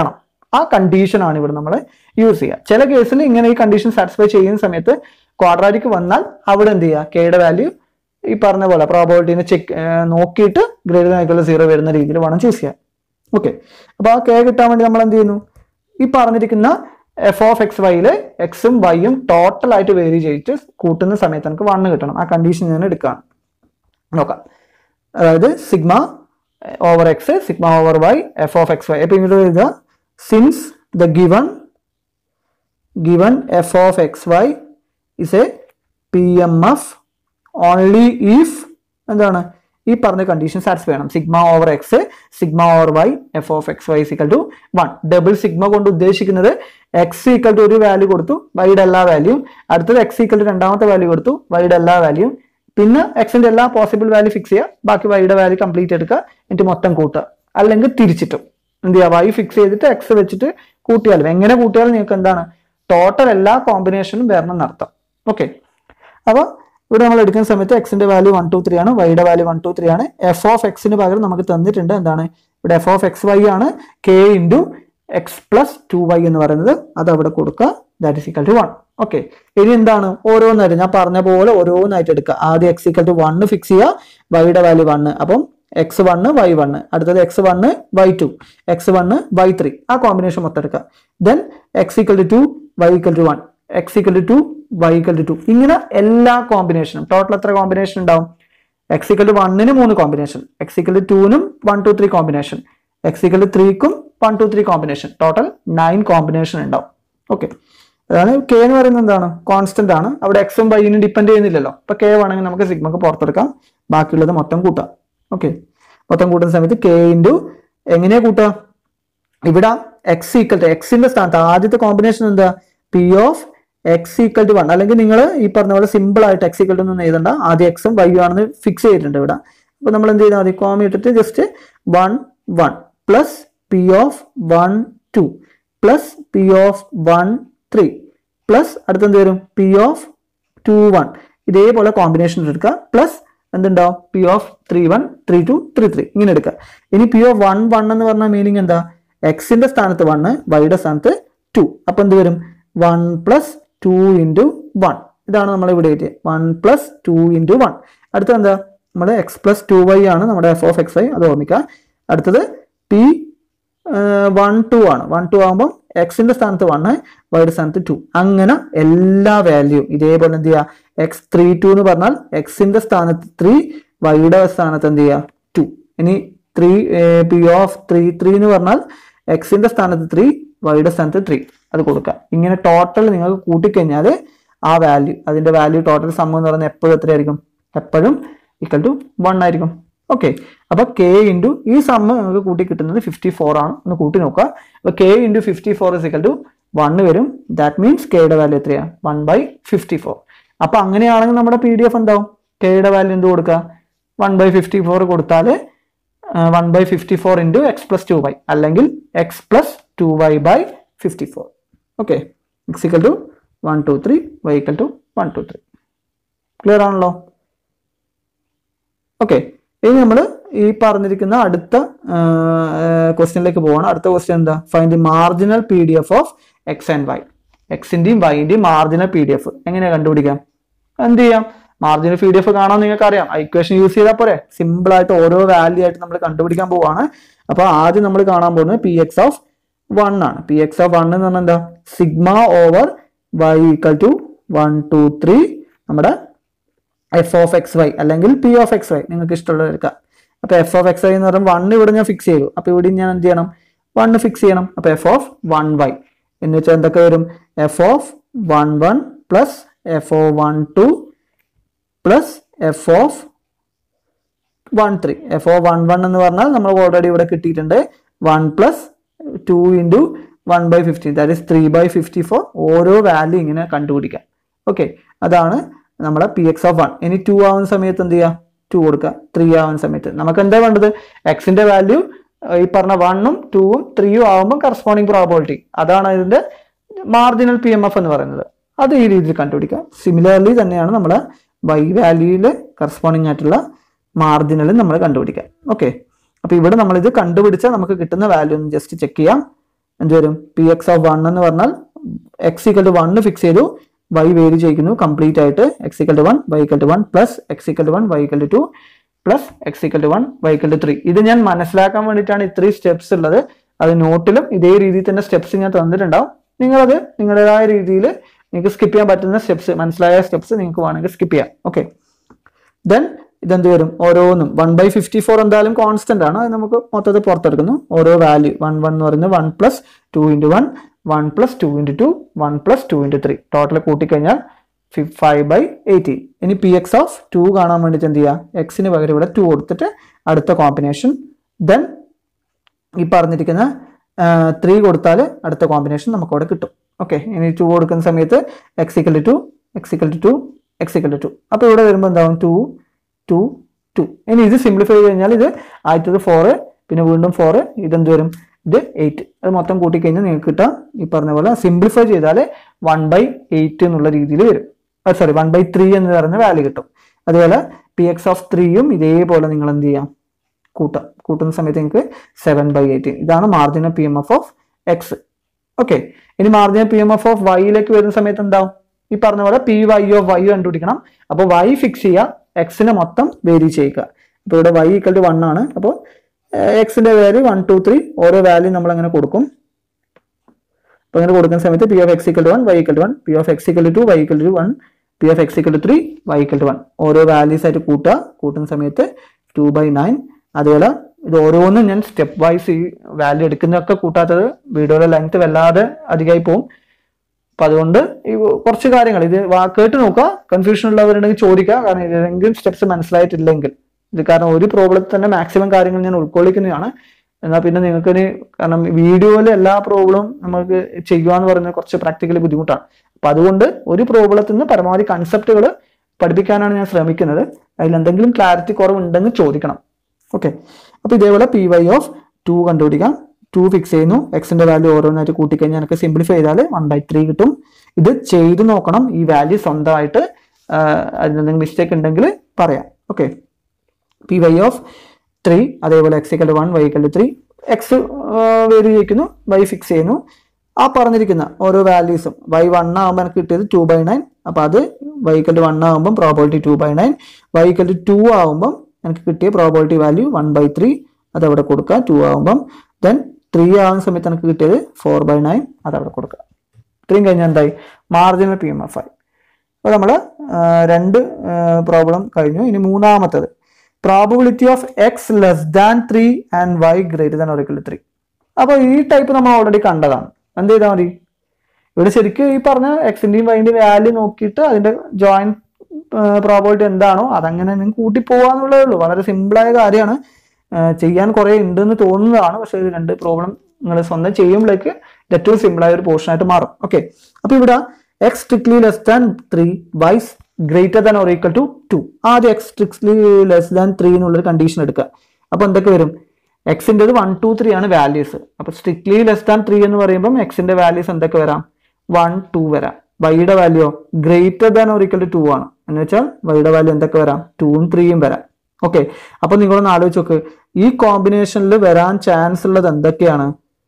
ആ കണ്ടീഷൻ ആണ് ഇവിടെ നമ്മൾ യൂസ് ചെയ്യുക. ചില കേസിൽ ഇങ്ങനെ ഈ കണ്ടീഷൻ സാറ്റിസ്ഫൈ ചെയ്യുന്ന സമയത്ത് ക്വാഡ്രാറ്റിക് വന്നാൽ അവിടെ എന്ത് ചെയ്യുക, കെയുടെ വാല്യൂ ഈ പറഞ്ഞ പോലെ പ്രോബബിലിറ്റിനെ ചെക്ക് നോക്കിയിട്ട് greater than equal to zero വരുന്ന രീതിയിൽ വേണം ചൂസ് ചെയ്യാൻ. ഓക്കെ, അപ്പൊ ആ കെ കിട്ടാൻ വേണ്ടി നമ്മൾ എന്ത് ചെയ്യുന്നു, ഈ പറഞ്ഞിരിക്കുന്ന എഫ് ഓഫ് എക്സ് വൈയില് എക്സും വൈയും ടോട്ടൽ ആയിട്ട് വേരി ചെയ്തിട്ട് കൂട്ടുന്ന സമയത്ത് നമുക്ക് വണ്ണ് കിട്ടണം. ആ കണ്ടീഷൻ ഞാൻ എടുക്കുകയാണ്. നോക്കാം, അതായത് sigma over X sigma over Y F of X Y. അപ്പൊ ഇങ്ങോട്ട് എഴുതുക, since the given given F of X Y is a P M F only if എന്താണ് ഈ പറഞ്ഞ കണ്ടീഷൻ സാറ്റിസ്ഫൈ ചെയ്യണം. Sigma over X sigma over Y F of X Y is equal to one. Double sigma കൊണ്ട് ഉദ്ദേശിക്കുന്നത് എക്സ് ഈക്വൽ ടു ഒരു വാല്യൂ കൊടുത്തു, വൈയുടെ എല്ലാ വാല്യൂയും, അടുത്തത് എക്സ് ഈക്വൽ ടു രണ്ടാമത്തെ വാല്യൂ കൊടുത്തു, വൈയുടെ എല്ലാ വാല്യൂയും, പിന്നെ എക്സിന്റെ എല്ലാ പോസിബിൾ വാല്യൂ ഫിക്സ് ചെയ്യുക, ബാക്കി വൈയുടെ വാല്യൂ കംപ്ലീറ്റ് എടുക്കുക, എന്നിട്ട് മൊത്തം കൂട്ടുക. അല്ലെങ്കിൽ തിരിച്ചിട്ടും എന്ത് ചെയ്യുക, വൈ ഫിക്സ് ചെയ്തിട്ട് എക്സ് വെച്ചിട്ട് കൂട്ടിയാലും എങ്ങനെ കൂട്ടിയാലും നിങ്ങൾക്ക് എന്താണ് ടോട്ടൽ എല്ലാ കോമ്പിനേഷനും വരണം എന്നർത്ഥം. ഓക്കെ, അപ്പൊ ഇവിടെ നമ്മൾ എടുക്കുന്ന സമയത്ത് എക്സിന്റെ വാല്യൂ വൺ ടു ത്രീ ആണ്, വൈയുടെ വാല്യൂ വൺ ടു ത്രീ ആണ്. എഫ് ഓഫ് എക്സിന് പകരം നമുക്ക് തന്നിട്ടുണ്ട് എന്താണ്, ഇവിടെ എഫ് ഓഫ് എക്സ് വൈ ആണ്, K into X plus two Y എന്ന് പറയുന്നത്, അത് അവിടെ കൊടുക്കുക, that is equal to one. Okay, ഇനി എന്താണ് ഓരോന്നായിട്ട് ഞാൻ പറഞ്ഞ പോലെ ഓരോന്നായിട്ട് എടുക്കുക. ആദ്യം X equal to one fix ചെയ്യുക, വൈയുടെ വാല്യൂ വണ്ണ്, അപ്പം എക്സ് വണ്ണ് വൈ വണ്ണ്, അടുത്തത് X one Y two, X one Y three, ആ കോമ്പിനേഷൻ മൊത്തം എടുക്കുക. Then X equal to two Y equal to one, X equal to two Y equal to two, ഇങ്ങനെ എല്ലാ കോമ്പിനേഷനും ടോട്ടൽ എത്ര കോമ്പിനേഷൻ ഉണ്ടാവും, എക്സ് ഈക്വൽ ടു വണ്ണിന് മൂന്ന് കോമ്പിനേഷൻ, എക്സ് ഈക്വൽ ടു ടൂനും one two three combination, X equal to ത്രീക്കും one two three combination, total nine combination ഉണ്ടാവും. ഓക്കെ, അതാണ് കെ എന്ന് പറയുന്നത് എന്താണ് കോൺസ്റ്റന്റ് ആണ്, അവിടെ എക്സും വൈനും ഡിപ്പെൻഡ് ചെയ്യുന്നില്ലല്ലോ. അപ്പൊ കെ വേണമെങ്കിൽ നമുക്ക് സിഗ്മക്ക് പുറത്തെടുക്കാം, ബാക്കിയുള്ളത് മൊത്തം കൂട്ടാം. ഓക്കെ, മൊത്തം കൂട്ടുന്ന സമയത്ത് കെ ഇൻറ്റു എങ്ങനെയാ കൂട്ടുക, ഇവിടെ എക്സ് ഈക്വൽ ടു എക്സിന്റെ സ്ഥാനത്ത് ആദ്യത്തെ കോമ്പിനേഷൻ എന്താ P of X equal to one, അല്ലെങ്കിൽ നിങ്ങൾ ഈ പറഞ്ഞ പോലെ സിമ്പിൾ ആയിട്ട് എക്സ് ഈക്വൽ ടു ഒന്നും എഴുതണ്ട, ആദ്യം എക്സും വൈയും ആണെന്ന് ഫിക്സ് ചെയ്തിട്ടുണ്ട് ഇവിടെ. അപ്പൊ നമ്മൾ എന്ത് ചെയ്താൽ മതി, കോമ ഇട്ടിട്ട് just one one plus P of one two plus P of one three plus അടുത്തെന്ത് വരും പി ഓഫ് ടു വൺ, ഇതേപോലെ കോമ്പിനേഷൻ എടുക്കുക, പ്ലസ് എന്തുണ്ടാവും P of three one three two three three ഇങ്ങനെ എടുക്കുക. ഇനി പി ഓഫ് വൺ വൺ എന്ന് പറഞ്ഞ മീനിങ് എന്താ, എക്സിന്റെ സ്ഥാനത്ത് വണ്ണ് വൈയുടെ സ്ഥാനത്ത് ടു, അപ്പൊ എന്ത് വരും one plus two into one, ഇതാണ് നമ്മൾ ഇവിടെ എഴുതിയത് one plus two into one. അടുത്തത് എന്താ, നമ്മുടെ എക്സ് പ്ലസ് ടു വൈ ആണ് നമ്മുടെ എഫ് ഓഫ് എക്സ് വൈ, അത് ഓർമ്മിക്കുക. അടുത്തത് പി വൺ ടു ആണ്, വൺ ടു ആകുമ്പോൾ എക്സിന്റെ സ്ഥാനത്ത് വണ്ണ് വൈയുടെ സ്ഥാനത്ത് ടു, അങ്ങനെ എല്ലാ വാല്യൂ ഇതേപോലെ എന്ത് ചെയ്യുക, എക്സ് ത്രീ ടു എന്ന് പറഞ്ഞാൽ എക്സിന്റെ സ്ഥാനത്ത് ത്രീ വൈയുടെ സ്ഥാനത്ത് എന്ത് ചെയ്യുക ടു. ഇനി three P of three three എന്ന് പറഞ്ഞാൽ എക്സിന്റെ സ്ഥാനത്ത് ത്രീ വൈയുടെ സ്ഥാനത്ത് ത്രീ, അത് കൊടുക്കുക. ഇങ്ങനെ ടോട്ടൽ നിങ്ങൾക്ക് കൂട്ടിക്കഴിഞ്ഞാൽ ആ വാല്യൂ അതിന്റെ വാല്യൂ ടോട്ടൽ സം എന്ന് പറയുന്നത് എപ്പോഴും എത്രയായിരിക്കും, എപ്പോഴും ഈക്വൽ ടു വൺ ആയിരിക്കും. ഓക്കെ, അപ്പൊ കെ ഇൻറ്റു ഈ സമ്മ് നിങ്ങൾക്ക് കൂട്ടി കിട്ടുന്നത് ഫിഫ്റ്റി ഫോർ ആണ്, ഒന്ന് കൂട്ടി നോക്കുക. അപ്പൊ K into fifty four is equal to one വരും, ദാറ്റ് മീൻസ് കെയുടെ വാല്യൂ എത്രയാണ് വൺ ബൈ ഫിഫ്റ്റി ഫോർ. അപ്പൊ അങ്ങനെയാണെങ്കിൽ നമ്മുടെ പി ഡി എഫ് എന്താവും, കെയുടെ വാല്യൂ എന്ത് കൊടുക്കുക വൺ ബൈ ഫിഫ്റ്റി ഫോർ കൊടുത്താൽ one by fifty four into X plus two Y, അല്ലെങ്കിൽ X plus two Y by fifty four. Okay, X equal to one two three Y equal to one two three. Clear ആണല്ലോ? ഓക്കെ, ഇനി നമ്മൾ ഈ പറഞ്ഞിരിക്കുന്ന അടുത്ത ക്വസ്റ്റ്യനിലേക്ക് പോവാണ്. അടുത്ത ക്വസ്റ്റ്യൻ എന്താ, find the marginal P D F of X and Y. എക്സിന്റെയും വൈന്റെയും മാർജിനൽ പി ഡി എഫ് എങ്ങനെയാ കണ്ടുപിടിക്കാം, എന്ത് ചെയ്യാം, മാർജിനൽ പി ഡി എഫ് കാണാൻ നിങ്ങൾക്ക് അറിയാം, ഇക്വേഷൻ യൂസ് ചെയ്താൽ പോരെ, സിമ്പിൾ ആയിട്ട് ഓരോ വാല്യൂ ആയിട്ട് നമ്മൾ കണ്ടുപിടിക്കാൻ പോവാണ്. അപ്പൊ ആദ്യം നമ്മൾ കാണാൻ പോകുന്നത് പി എക്സ് ഓഫ് വൺ ആണ്. പി എക്സ് ഓഫ് വൺ എന്ന് പറഞ്ഞാൽ എന്താ, sigma over Y equal to one two three നമ്മുടെ എഫ് ഓഫ് എക്സ് വൈ അല്ലെങ്കിൽ പി ഓഫ് എക്സ് വൈ, നിങ്ങൾക്ക് ഇഷ്ടമുള്ളത് എടുക്കാം. അപ്പൊ എഫ് ഓഫ് എക്സ് വൈ എന്ന് പറയുമ്പോൾ വൺ ഇവിടെ ഞാൻ ഫിക്സ് ചെയ്തു, അപ്പൊ ഇവിടെ ഞാൻ എന്ത് ചെയ്യണം വൺ ഫിക്സ് ചെയ്യണം. അപ്പൊ എഫ് ഓഫ് വൺ വൈ എന്ന് വെച്ചാൽ എന്തൊക്കെ വരും, F of one one plus F of one two plus F of one three. F of one one എന്ന് പറഞ്ഞാൽ നമ്മൾ ഓൾറെഡി ഇവിടെ കിട്ടിയിട്ടുണ്ട്, one plus two into one by fifty, that is three by fifty four. ഓരോ വാല്യൂ ഇങ്ങനെ കണ്ടുപിടിക്കാം. ഓക്കെ, അതാണ് നമ്മളെ പി എക്സ് ഓഫ് വൺ. ഇനി ടു ആവുന്ന സമയത്ത് എന്ത് ചെയ്യുക, ടു കൊടുക്കുക. ത്രീ ആവുന്ന സമയത്ത് നമുക്ക് എന്താ വേണ്ടത്, എക്സിന്റെ വാല്യൂ ഈ പറഞ്ഞ വണ്ണും ടൂവും ത്രീയും ആവുമ്പോൾ കറസ്പോണ്ടിങ് പ്രോബബിലിറ്റി, അതാണ് ഇതിന്റെ മാർജിനൽ പി എം എഫ് എന്ന് പറയുന്നത്. അത് ഈ രീതിയിൽ കണ്ടുപിടിക്കാം. സിമിലർലി തന്നെയാണ് നമ്മളെ വൈ വാല്യൂയില് കറസ്പോണ്ടിങ് ആയിട്ടുള്ള മാർജിനൽ നമ്മൾ കണ്ടുപിടിക്കാം. ഓക്കെ, അപ്പൊ ഇവിടെ നമ്മൾ ഇത് കണ്ടുപിടിച്ചാൽ നമുക്ക് കിട്ടുന്ന വാല്യൂ ഒന്ന് ജസ്റ്റ് ചെക്ക് ചെയ്യാം. എന്ത് വരും? പി എക്സ് ഓഫ് വൺ എന്ന് പറഞ്ഞാൽ X equal to one fix ചെയ്തു, വൈ വേരി ചെയ്യിക്കുന്നു കംപ്ലീറ്റ് ആയിട്ട്. X equal to one, Y equal to one plus X equal to one, Y equal to two plus X equal to one, Y equal to three. ഇത് ഞാൻ മനസ്സിലാക്കാൻ വേണ്ടിയിട്ടാണ് ഇത്രയും സ്റ്റെപ്സ് ഉള്ളത്. അത് നോട്ടിലും ഇതേ രീതിയിൽ തന്നെ സ്റ്റെപ്സ് ഞാൻ തന്നിട്ടുണ്ടാവും. നിങ്ങളത് നിങ്ങളുടേതായ രീതിയിൽ നിങ്ങൾക്ക് സ്കിപ്പ് ചെയ്യാൻ പറ്റുന്ന സ്റ്റെപ്സ്, മനസ്സിലായ സ്റ്റെപ്സ് നിങ്ങൾക്ക് വേണമെങ്കിൽ സ്കിപ്പ് ചെയ്യാം. ഓക്കെ, ദെൻ ഇതെന്ത് വരും? ഓരോന്നും വൺ ബൈ ഫിഫ്റ്റി ഫോർ എന്തായാലും കോൺസ്റ്റന്റ് ആണ്, അത് നമുക്ക് മൊത്തത്തിൽ പുറത്തെടുക്കുന്നു. ഓരോ വാല്യൂ വൺ വൺ എന്ന് പറയുന്നത് one plus two into one, one plus two into two, one plus two into three, total കൂട്ടിക്കഴിഞ്ഞാൽ ഫൈവ് ബൈ എയ്റ്റി. ഇനി പി എക്സ് ഓഫ് ടു കാണാൻ വേണ്ടിയിട്ട് എന്ത് ചെയ്യുക? എക്സിന് പകരം ഇവിടെ ടു കൊടുത്തിട്ട് അടുത്ത കോമ്പിനേഷൻ, ദെൻ ഈ പറഞ്ഞിരിക്കുന്ന ത്രീ കൊടുത്താൽ അടുത്ത കോമ്പിനേഷൻ നമുക്ക് അവിടെ കിട്ടും. ഓക്കെ, ഇനി ടു കൊടുക്കുന്ന സമയത്ത് X equal to two, X equal to two, X equal to two. അപ്പോൾ ഇവിടെ വരുമ്പോൾ എന്താവും? Two two two. ഇനി ഇത് സിംപ്ലിഫൈ ചെയ്ത് കഴിഞ്ഞാൽ ഇത് ആദ്യത്തത് ഫോറ്, പിന്നെ വീണ്ടും ഫോറ്, ഇതെന്ത് വരും? ഇത് എയ്റ്റ്. അത് മൊത്തം കൂട്ടിക്കഴിഞ്ഞാൽ നിങ്ങൾക്ക് കിട്ടാം ഈ പറഞ്ഞ പോലെ സിംപ്ലിഫൈ ചെയ്താൽ വൺ ബൈ എയ്റ്റ് എന്നുള്ള രീതിയിൽ വരും. സോറി വൺ ബൈ ത്രീ എന്ന് പറയുന്ന വാല്യൂ കിട്ടും. അതുപോലെ പി എക്സ് ഓഫ് ത്രീയും ഇതേപോലെ നിങ്ങൾ എന്ത് ചെയ്യാം? കൂട്ടാം. കൂട്ടുന്ന സമയത്ത് നിങ്ങൾക്ക് സെവൻ ബൈ എയ്റ്റീൻ. ഇതാണ് marginal P M F of X. Okay, ഇനി marginal P M F of വൈയിലേക്ക് വരുന്ന സമയത്ത് എന്താവും? ഈ പറഞ്ഞ പോലെ പി വൈ ഓഫ് വൈ കണ്ടുപിടിക്കണം. അപ്പോൾ വൈ ഫിക്സ് ചെയ്യുക, എക്സിനെ മൊത്തം വേരി ചെയ്യുക. അപ്പോൾ ഇവിടെ വൈ ഈക്വൽ ടു വൺ ആണ്. അപ്പോൾ എക്സിന്റെ വാല്യൂ വൺ ടു ത്രീ, ഓരോ വാല്യൂ നമ്മൾ അങ്ങനെ കൊടുക്കും. അപ്പോൾ അങ്ങനെ കൊടുക്കുന്ന സമയത്ത് P of X equal to one, Y equal to one, P of X equal to two, Y equal to one, P of X equal to three, Y equal to one. ഓരോ വാല്യൂസ് ആയിട്ട് കൂട്ടുക. കൂട്ടുന്ന സമയത്ത് ടു ബൈ നയൻ. അതുപോലെ ഇത് ഓരോന്നും ഞാൻ സ്റ്റെപ്പ് വൈസ് ഈ വാല്യൂ എടുക്കുന്നതൊക്കെ കൂട്ടാത്തത് വീഡിയോയുടെ ലെങ്ത് വല്ലാതെ അധികമായി പോകും. അപ്പൊ അതുകൊണ്ട് ഈ കുറച്ച് കാര്യങ്ങൾ ഇത് കേട്ട് നോക്കുക. കൺഫ്യൂഷൻ ഉള്ളവരുണ്ടെങ്കിൽ ചോദിക്കുക. കാരണം ഏതെങ്കിലും സ്റ്റെപ്സ് മനസ്സിലായിട്ടില്ലെങ്കിൽ ഇത് കാരണം ഒരു പ്രോബ്ലത്തിൽ തന്നെ മാക്സിമം കാര്യങ്ങൾ ഞാൻ ഉൾക്കൊള്ളിക്കുന്നതാണ്. എന്നാൽ പിന്നെ നിങ്ങൾക്ക് ഇനി കാരണം വീഡിയോയിൽ എല്ലാ പ്രോബ്ലവും നമുക്ക് ചെയ്യുക എന്ന് പറയുന്നത് കുറച്ച് പ്രാക്ടിക്കലി ബുദ്ധിമുട്ടാണ്. അപ്പൊ അതുകൊണ്ട് ഒരു പ്രോബ്ലത്തിൽ നിന്ന് പരമാവധി കൺസെപ്റ്റുകൾ പഠിപ്പിക്കാനാണ് ഞാൻ ശ്രമിക്കുന്നത്. അതിൽ എന്തെങ്കിലും ക്ലാരിറ്റി കുറവുണ്ടെങ്കിൽ ചോദിക്കണം. ഓക്കെ, അപ്പൊ ഇതേപോലെ പി വൈ ഓഫ് ടു കണ്ടുപിടിക്കാം. ടു ഫിക്സ് ചെയ്യുന്നു, എക്സിന്റെ വാല്യൂ ഓരോന്നായിട്ട് കൂട്ടിക്കഴിഞ്ഞാൽ എനിക്ക് സിംപ്ലിഫൈ ചെയ്താൽ വൺ ബൈ ത്രീ കിട്ടും. ഇത് ചെയ്ത് നോക്കണം. ഈ വാല്യൂ സ്വന്തമായിട്ട് അതിനെന്തെങ്കിലും മിസ്റ്റേക്ക് ഉണ്ടെങ്കിൽ പറയാം. Okay, P Y of three, അതേപോലെ X equal to one, Y equal to three, X vary ചെയ്യിക്കുന്നു, വൈ ഫിക്സ് ചെയ്യുന്നു. ആ പറഞ്ഞിരിക്കുന്ന ഓരോ വാല്യൂസും വൈ വൺ ആകുമ്പോൾ എനിക്ക് കിട്ടിയത് ടു ബൈ നയൻ. അപ്പൊ അത് വൈ ഈക്വൽ ടു വൺ ആകുമ്പോൾ probability two by nine, Y equal to two ആകുമ്പോൾ എനിക്ക് കിട്ടിയ probability value one by three, അത് അവിടെ കൊടുക്കുക. ടു ആകുമ്പം ദെൻ ത്രീ ആകുന്ന സമയത്ത് എനിക്ക് കിട്ടിയത് ഫോർ ബൈ നയൻ, അത് അവിടെ കൊടുക്കുക. ഇത്രയും കഴിഞ്ഞാൽ എന്തായി? മാർജിനൽ പി എം എഫ് ആയി. അപ്പോൾ നമ്മൾ രണ്ട് പ്രോബ്ലം കഴിഞ്ഞു. ഇനി മൂന്നാമത്തത് probability of X less than three and Y greater than or equal to three. അപ്പോൾ ഈ ടൈപ്പ് നമ്മൾ ഓൾറെഡി കണ്ടതാണ്. എന്ത് ചെയ്താൽ മതി? ഇവിടെ ശരിക്കും ഈ പറഞ്ഞ എക്സിന്റെയും വൈന്റെയും വാല്യൂ നോക്കിയിട്ട് അതിന്റെ ജോയിന്റ് പ്രോബിലിറ്റി എന്താണോ അതങ്ങനെ നിങ്ങൾ കൂട്ടി പോവാന്നുള്ളതേ ഉള്ളൂ. വളരെ സിമ്പിളായ കാര്യമാണ്. ചെയ്യാൻ കുറെ ഉണ്ടെന്ന് തോന്നുന്നതാണ്. പക്ഷെ ഇത് രണ്ട് പ്രോബ്ലം നിങ്ങൾ സ്വന്തം ചെയ്യുമ്പോഴേക്ക് ഏറ്റവും സിമ്പിളായ ഒരു പോർഷൻ ആയിട്ട് മാറും. ഓക്കെ, അപ്പൊ ഇവിടെ X strictly less than three, Y greater than or equal to two. ആദ്യം X strictly less than three എന്നുള്ളൊരു കണ്ടീഷൻ എടുക്കുക. അപ്പൊ എന്തൊക്കെ വരും? എക്സിന്റെ വൺ ടു ത്രീ ആണ് വാല്യൂസ്. അപ്പൊ സ്ട്രിക്ട്ലി ലെസ് ദാൻ ത്രീ എന്ന് പറയുമ്പോൾ എക്സിന്റെ വാല്യൂസ് എന്തൊക്കെ വരാം? വൺ ടു വരാം. വൈയുടെ value greater than or equal to two ആണ്. എന്ന് വെച്ചാൽ വൈയുടെ വാല്യൂ എന്തൊക്കെ വരാം? ടൂവും ത്രീയും വരാം. ഓക്കെ, അപ്പൊ നിങ്ങളൊന്ന് ആലോചിച്ച് നോക്ക്, ഈ കോമ്പിനേഷനിൽ വരാൻ ചാൻസ് ഉള്ളത് എന്തൊക്കെയാണ്?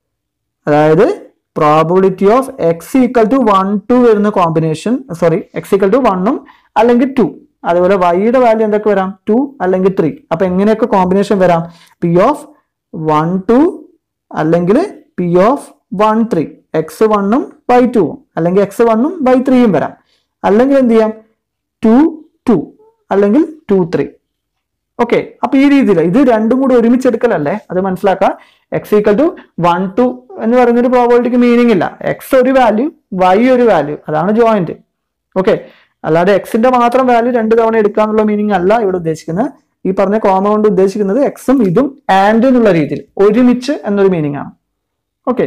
അതായത് probability of X equal to one two വരുന്ന combination, sorry X equal to വണ്ണും അല്ലെങ്കിൽ ടു. അതുപോലെ വൈയുടെ വാല്യൂ എന്തൊക്കെ വരാം? ടു അല്ലെങ്കിൽ ത്രീ. അപ്പൊ എങ്ങനെയൊക്കെ കോമ്പിനേഷൻ വരാം? പി ഓഫ് വൺ ടു അല്ലെങ്കിൽ P of one three, X വണ്ണും വൈ ടുവും, അല്ലെങ്കിൽ എക്സ് വണ്ണും വൈ ത്രീയും വരാം. അല്ലെങ്കിൽ എന്ത് ചെയ്യാം? ടു ടു അല്ലെങ്കിൽ ടു ത്രീ. ഓക്കെ, അപ്പൊ ഈ രീതിയിൽ ഇത് രണ്ടും കൂടി ഒരുമിച്ചെടുക്കലല്ലേ, അത് മനസ്സിലാക്കാം. X equal to one two എന്ന് പറയുന്ന ഒരു പ്രോബിലിറ്റിക്ക് മീനിങ് ഇല്ല. എക്സ് ഒരു വാല്യൂ, വൈ ഒരു വാല്യൂ, അതാണ് ജോയിന്റ്. ഓക്കെ, അല്ലാതെ എക്സിന്റെ മാത്രം വാല്യൂ രണ്ട് തവണ എടുക്കാന്നുള്ള മീനിങ് അല്ല ഇവിടെ ഉദ്ദേശിക്കുന്നത്. ഈ പറഞ്ഞ കോമ കൊണ്ട് ഉദ്ദേശിക്കുന്നത് എക്സും ഇതും ആൻഡ് എന്നുള്ള രീതിയിൽ ഒരുമിച്ച് എന്നൊരു മീനിങ് ആണ്. ഓക്കെ,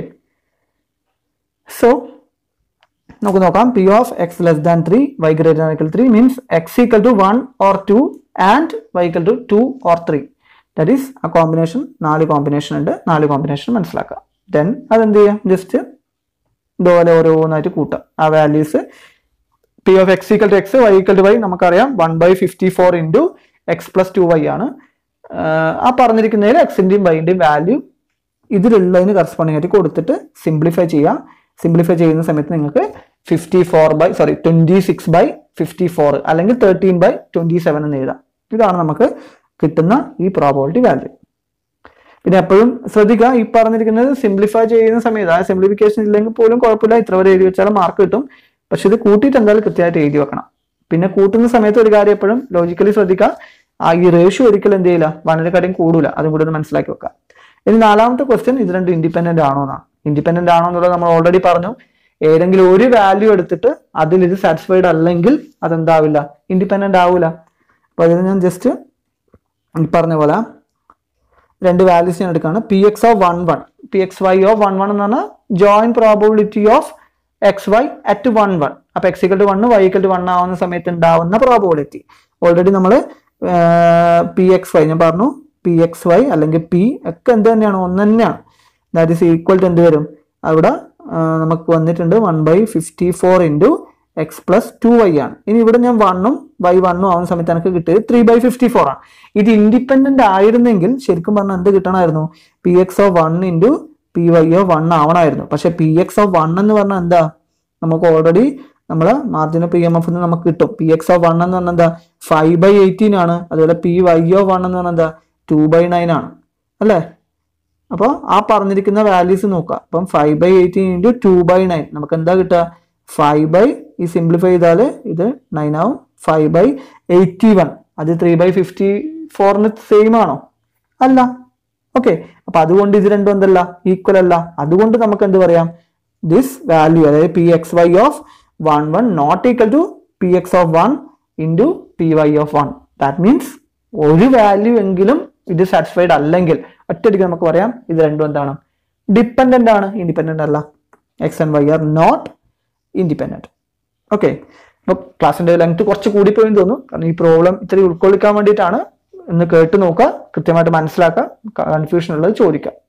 സോ നമുക്ക് നോക്കാം. P of X less than three, Y greater than equal three means X equal to one or two and Y equal to two or three. That is ആ കോമ്പിനേഷൻ. നാല് കോമ്പിനേഷൻ ഉണ്ട്. നാല് കോമ്പിനേഷൻ മനസ്സിലാക്കാം. ദെൻ അതെന്ത് ചെയ്യാം? ജസ്റ്റ് ഇതുപോലെ ഓരോന്നായിട്ട് കൂട്ടാം. ആ values P of X equal to X, Y equal to Y നമുക്കറിയാം one by fifty four into X plus two Y ആണ്. ആ പറഞ്ഞിരിക്കുന്നതിൽ എക്സിന്റെയും വൈന്റെയും വാല്യൂ ഇതിലുള്ളതിന് കറസ്പോണ്ടിങ് ആയിട്ട് കൊടുത്തിട്ട് സിംപ്ലിഫൈ ചെയ്യാം. സിംപ്ലിഫൈ ചെയ്യുന്ന സമയത്ത് നിങ്ങൾക്ക് fifty four by sorry twenty six by fifty four അല്ലെങ്കിൽ തേർട്ടീൻ ബൈ ട്വന്റി സെവൻ എന്ന് എഴുതാം. ഇതാണ് നമുക്ക് കിട്ടുന്ന ഈ പ്രോബബിലിറ്റി വാല്യൂ. പിന്നെ എപ്പോഴും ശ്രദ്ധിക്കുക, ഈ പറഞ്ഞിരിക്കുന്നത് സിംപ്ലിഫൈ ചെയ്യുന്ന സമയത്ത് ആ സിംപ്ലിഫിക്കേഷൻ ഇല്ലെങ്കിൽ പോലും കുഴപ്പമില്ല, ഇത്ര വരെ എഴുതി വെച്ചാൽ മാർക്ക് കിട്ടും. പക്ഷെ ഇത് കൂട്ടിയിട്ട് എന്തായാലും കൃത്യമായിട്ട് എഴുതി വെക്കണം. പിന്നെ കൂട്ടുന്ന സമയത്ത് ഒരു കാര്യം എപ്പോഴും ലോജിക്കലി ശ്രദ്ധിക്കുക, ആ ഈ റേഷ്യോ ഒരിക്കലും എന്ത് ചെയ്യില്ല, വണ്ണിനെക്കാട്ടിയും കൂടൂല. അതും കൂടി ഒന്ന് മനസ്സിലാക്കി വെക്കാം. ഇനി നാലാമത്തെ ക്വസ്റ്റ്യൻ ഇത് രണ്ട് ഇൻഡിപെൻഡന്റ് ആണോ എന്നാണ്. ഇൻഡിപെൻഡന്റ് ആണോ എന്നുള്ളത് നമ്മൾ ഓൾറെഡി പറഞ്ഞു. ഏതെങ്കിലും ഒരു വാല്യൂ എടുത്തിട്ട് അതിൽ ഇത് സാറ്റിസ്ഫൈഡ് അല്ലെങ്കിൽ അതെന്താവില്ല, ഇൻഡിപെൻഡന്റ് ആവൂല. അപ്പൊ അതിന് ഞാൻ ജസ്റ്റ് പറഞ്ഞ പോലെ രണ്ട് വാല്യൂസ് ഞാൻ എടുക്കുകയാണ്. P X of one one, P X Y of one one എന്ന് പറഞ്ഞാൽ joint probability of X Y at one one. അപ്പൊ X equal to one Y equal to one ആവുന്ന സമയത്ത് ഉണ്ടാവുന്ന പ്രോബബിലിറ്റി ഓൾറെഡി നമ്മൾ പി എക്സ് വൈ ഞാൻ പറഞ്ഞു, പി എക്സ് വൈ അല്ലെങ്കിൽ പി ഒക്കെ എന്ത് തന്നെയാണ്, ഒന്ന് തന്നെയാണ്. ദാറ്റ് ഈസ് ഈക്വൽ ടു എന്ത് വരും, അവിടെ നമുക്ക് വന്നിട്ടുണ്ട് one by fifty four into X plus two Y ആണ്. ഇനി ഇവിടെ ഞാൻ വണ്ണും വൈ വണ്ണും ആവുന്ന സമയത്ത് എനിക്ക് കിട്ടിയത് ത്രീ ബൈ ഫിഫ്റ്റി ഫോർ ആണ്. ഇത് ഇൻഡിപെൻഡന്റ് ആയിരുന്നെങ്കിൽ ശരിക്കും പറഞ്ഞാൽ എന്ത് കിട്ടണമായിരുന്നു, P X of one into P Y of one ആവണമായിരുന്നു. പക്ഷെ പി എക്സ് ഓഫ് വൺ എന്ന് പറഞ്ഞാൽ എന്താ, നമുക്ക് ഓൾറെഡി നമ്മള് മാർജിനൽ പി എം എഫ് നമുക്ക് കിട്ടും. പി എക്സ് ഓഫ് വൺ എന്ന് പറഞ്ഞാൽ എന്താ, ഫൈവ് ബൈ എയ്റ്റീൻ ആണ്. അതുപോലെ പി വൈ ഓഫ് വൺ എന്ന് പറഞ്ഞാൽ എന്താ, ടു ബൈ നയൻ ആണ് അല്ലേ. അപ്പോൾ ആ പറഞ്ഞിരിക്കുന്ന വാല്യൂസ് നോക്കുക. അപ്പം five by eighteen into two by nine നമുക്ക് എന്താ കിട്ടുക, ഫൈവ് ബൈ ഈ സിംപ്ലിഫൈ ചെയ്താൽ ഇത് നയൻ ആവും. ഫൈവ് ബൈ എയ്റ്റി വൺ അത് ത്രീ ബൈ ഫിഫ്റ്റി ഫോറിന് സെയിം ആണോ, അല്ല. ഓക്കെ, അപ്പൊ അതുകൊണ്ട് ഇത് രണ്ടും എന്തല്ല, ഈക്വൽ അല്ല. അതുകൊണ്ട് നമുക്ക് എന്ത് പറയാം, ദിസ് വാല്യൂ അതായത് P X Y of one one not equal to P X of one into P Y of one. That means ഒരു വാല്യൂ എങ്കിലും ഇത് സാറ്റിസ്ഫൈഡ് അല്ലെങ്കിൽ ഒറ്റയടിക്ക് നമുക്ക് പറയാം ഇത് രണ്ടും എന്താണ്, ഡിപ്പെൻഡന്റ് ആണ്, ഇൻഡിപെൻഡന്റ് അല്ല. X and Y are not independent. Okay, അപ്പൊ ക്ലാസ്സിന്റെ ലെങ്ത് കുറച്ച് കൂടിപ്പോയെന്ന് തോന്നുന്നു. കാരണം ഈ പ്രോബ്ലം ഇത്തിരി ഉൾക്കൊള്ളിക്കാൻ വേണ്ടിയിട്ടാണ്. ഒന്ന് കേട്ട് നോക്കുക, കൃത്യമായിട്ട് മനസ്സിലാക്കുക, കൺഫ്യൂഷൻ ഉള്ളത് ചോദിക്കുക.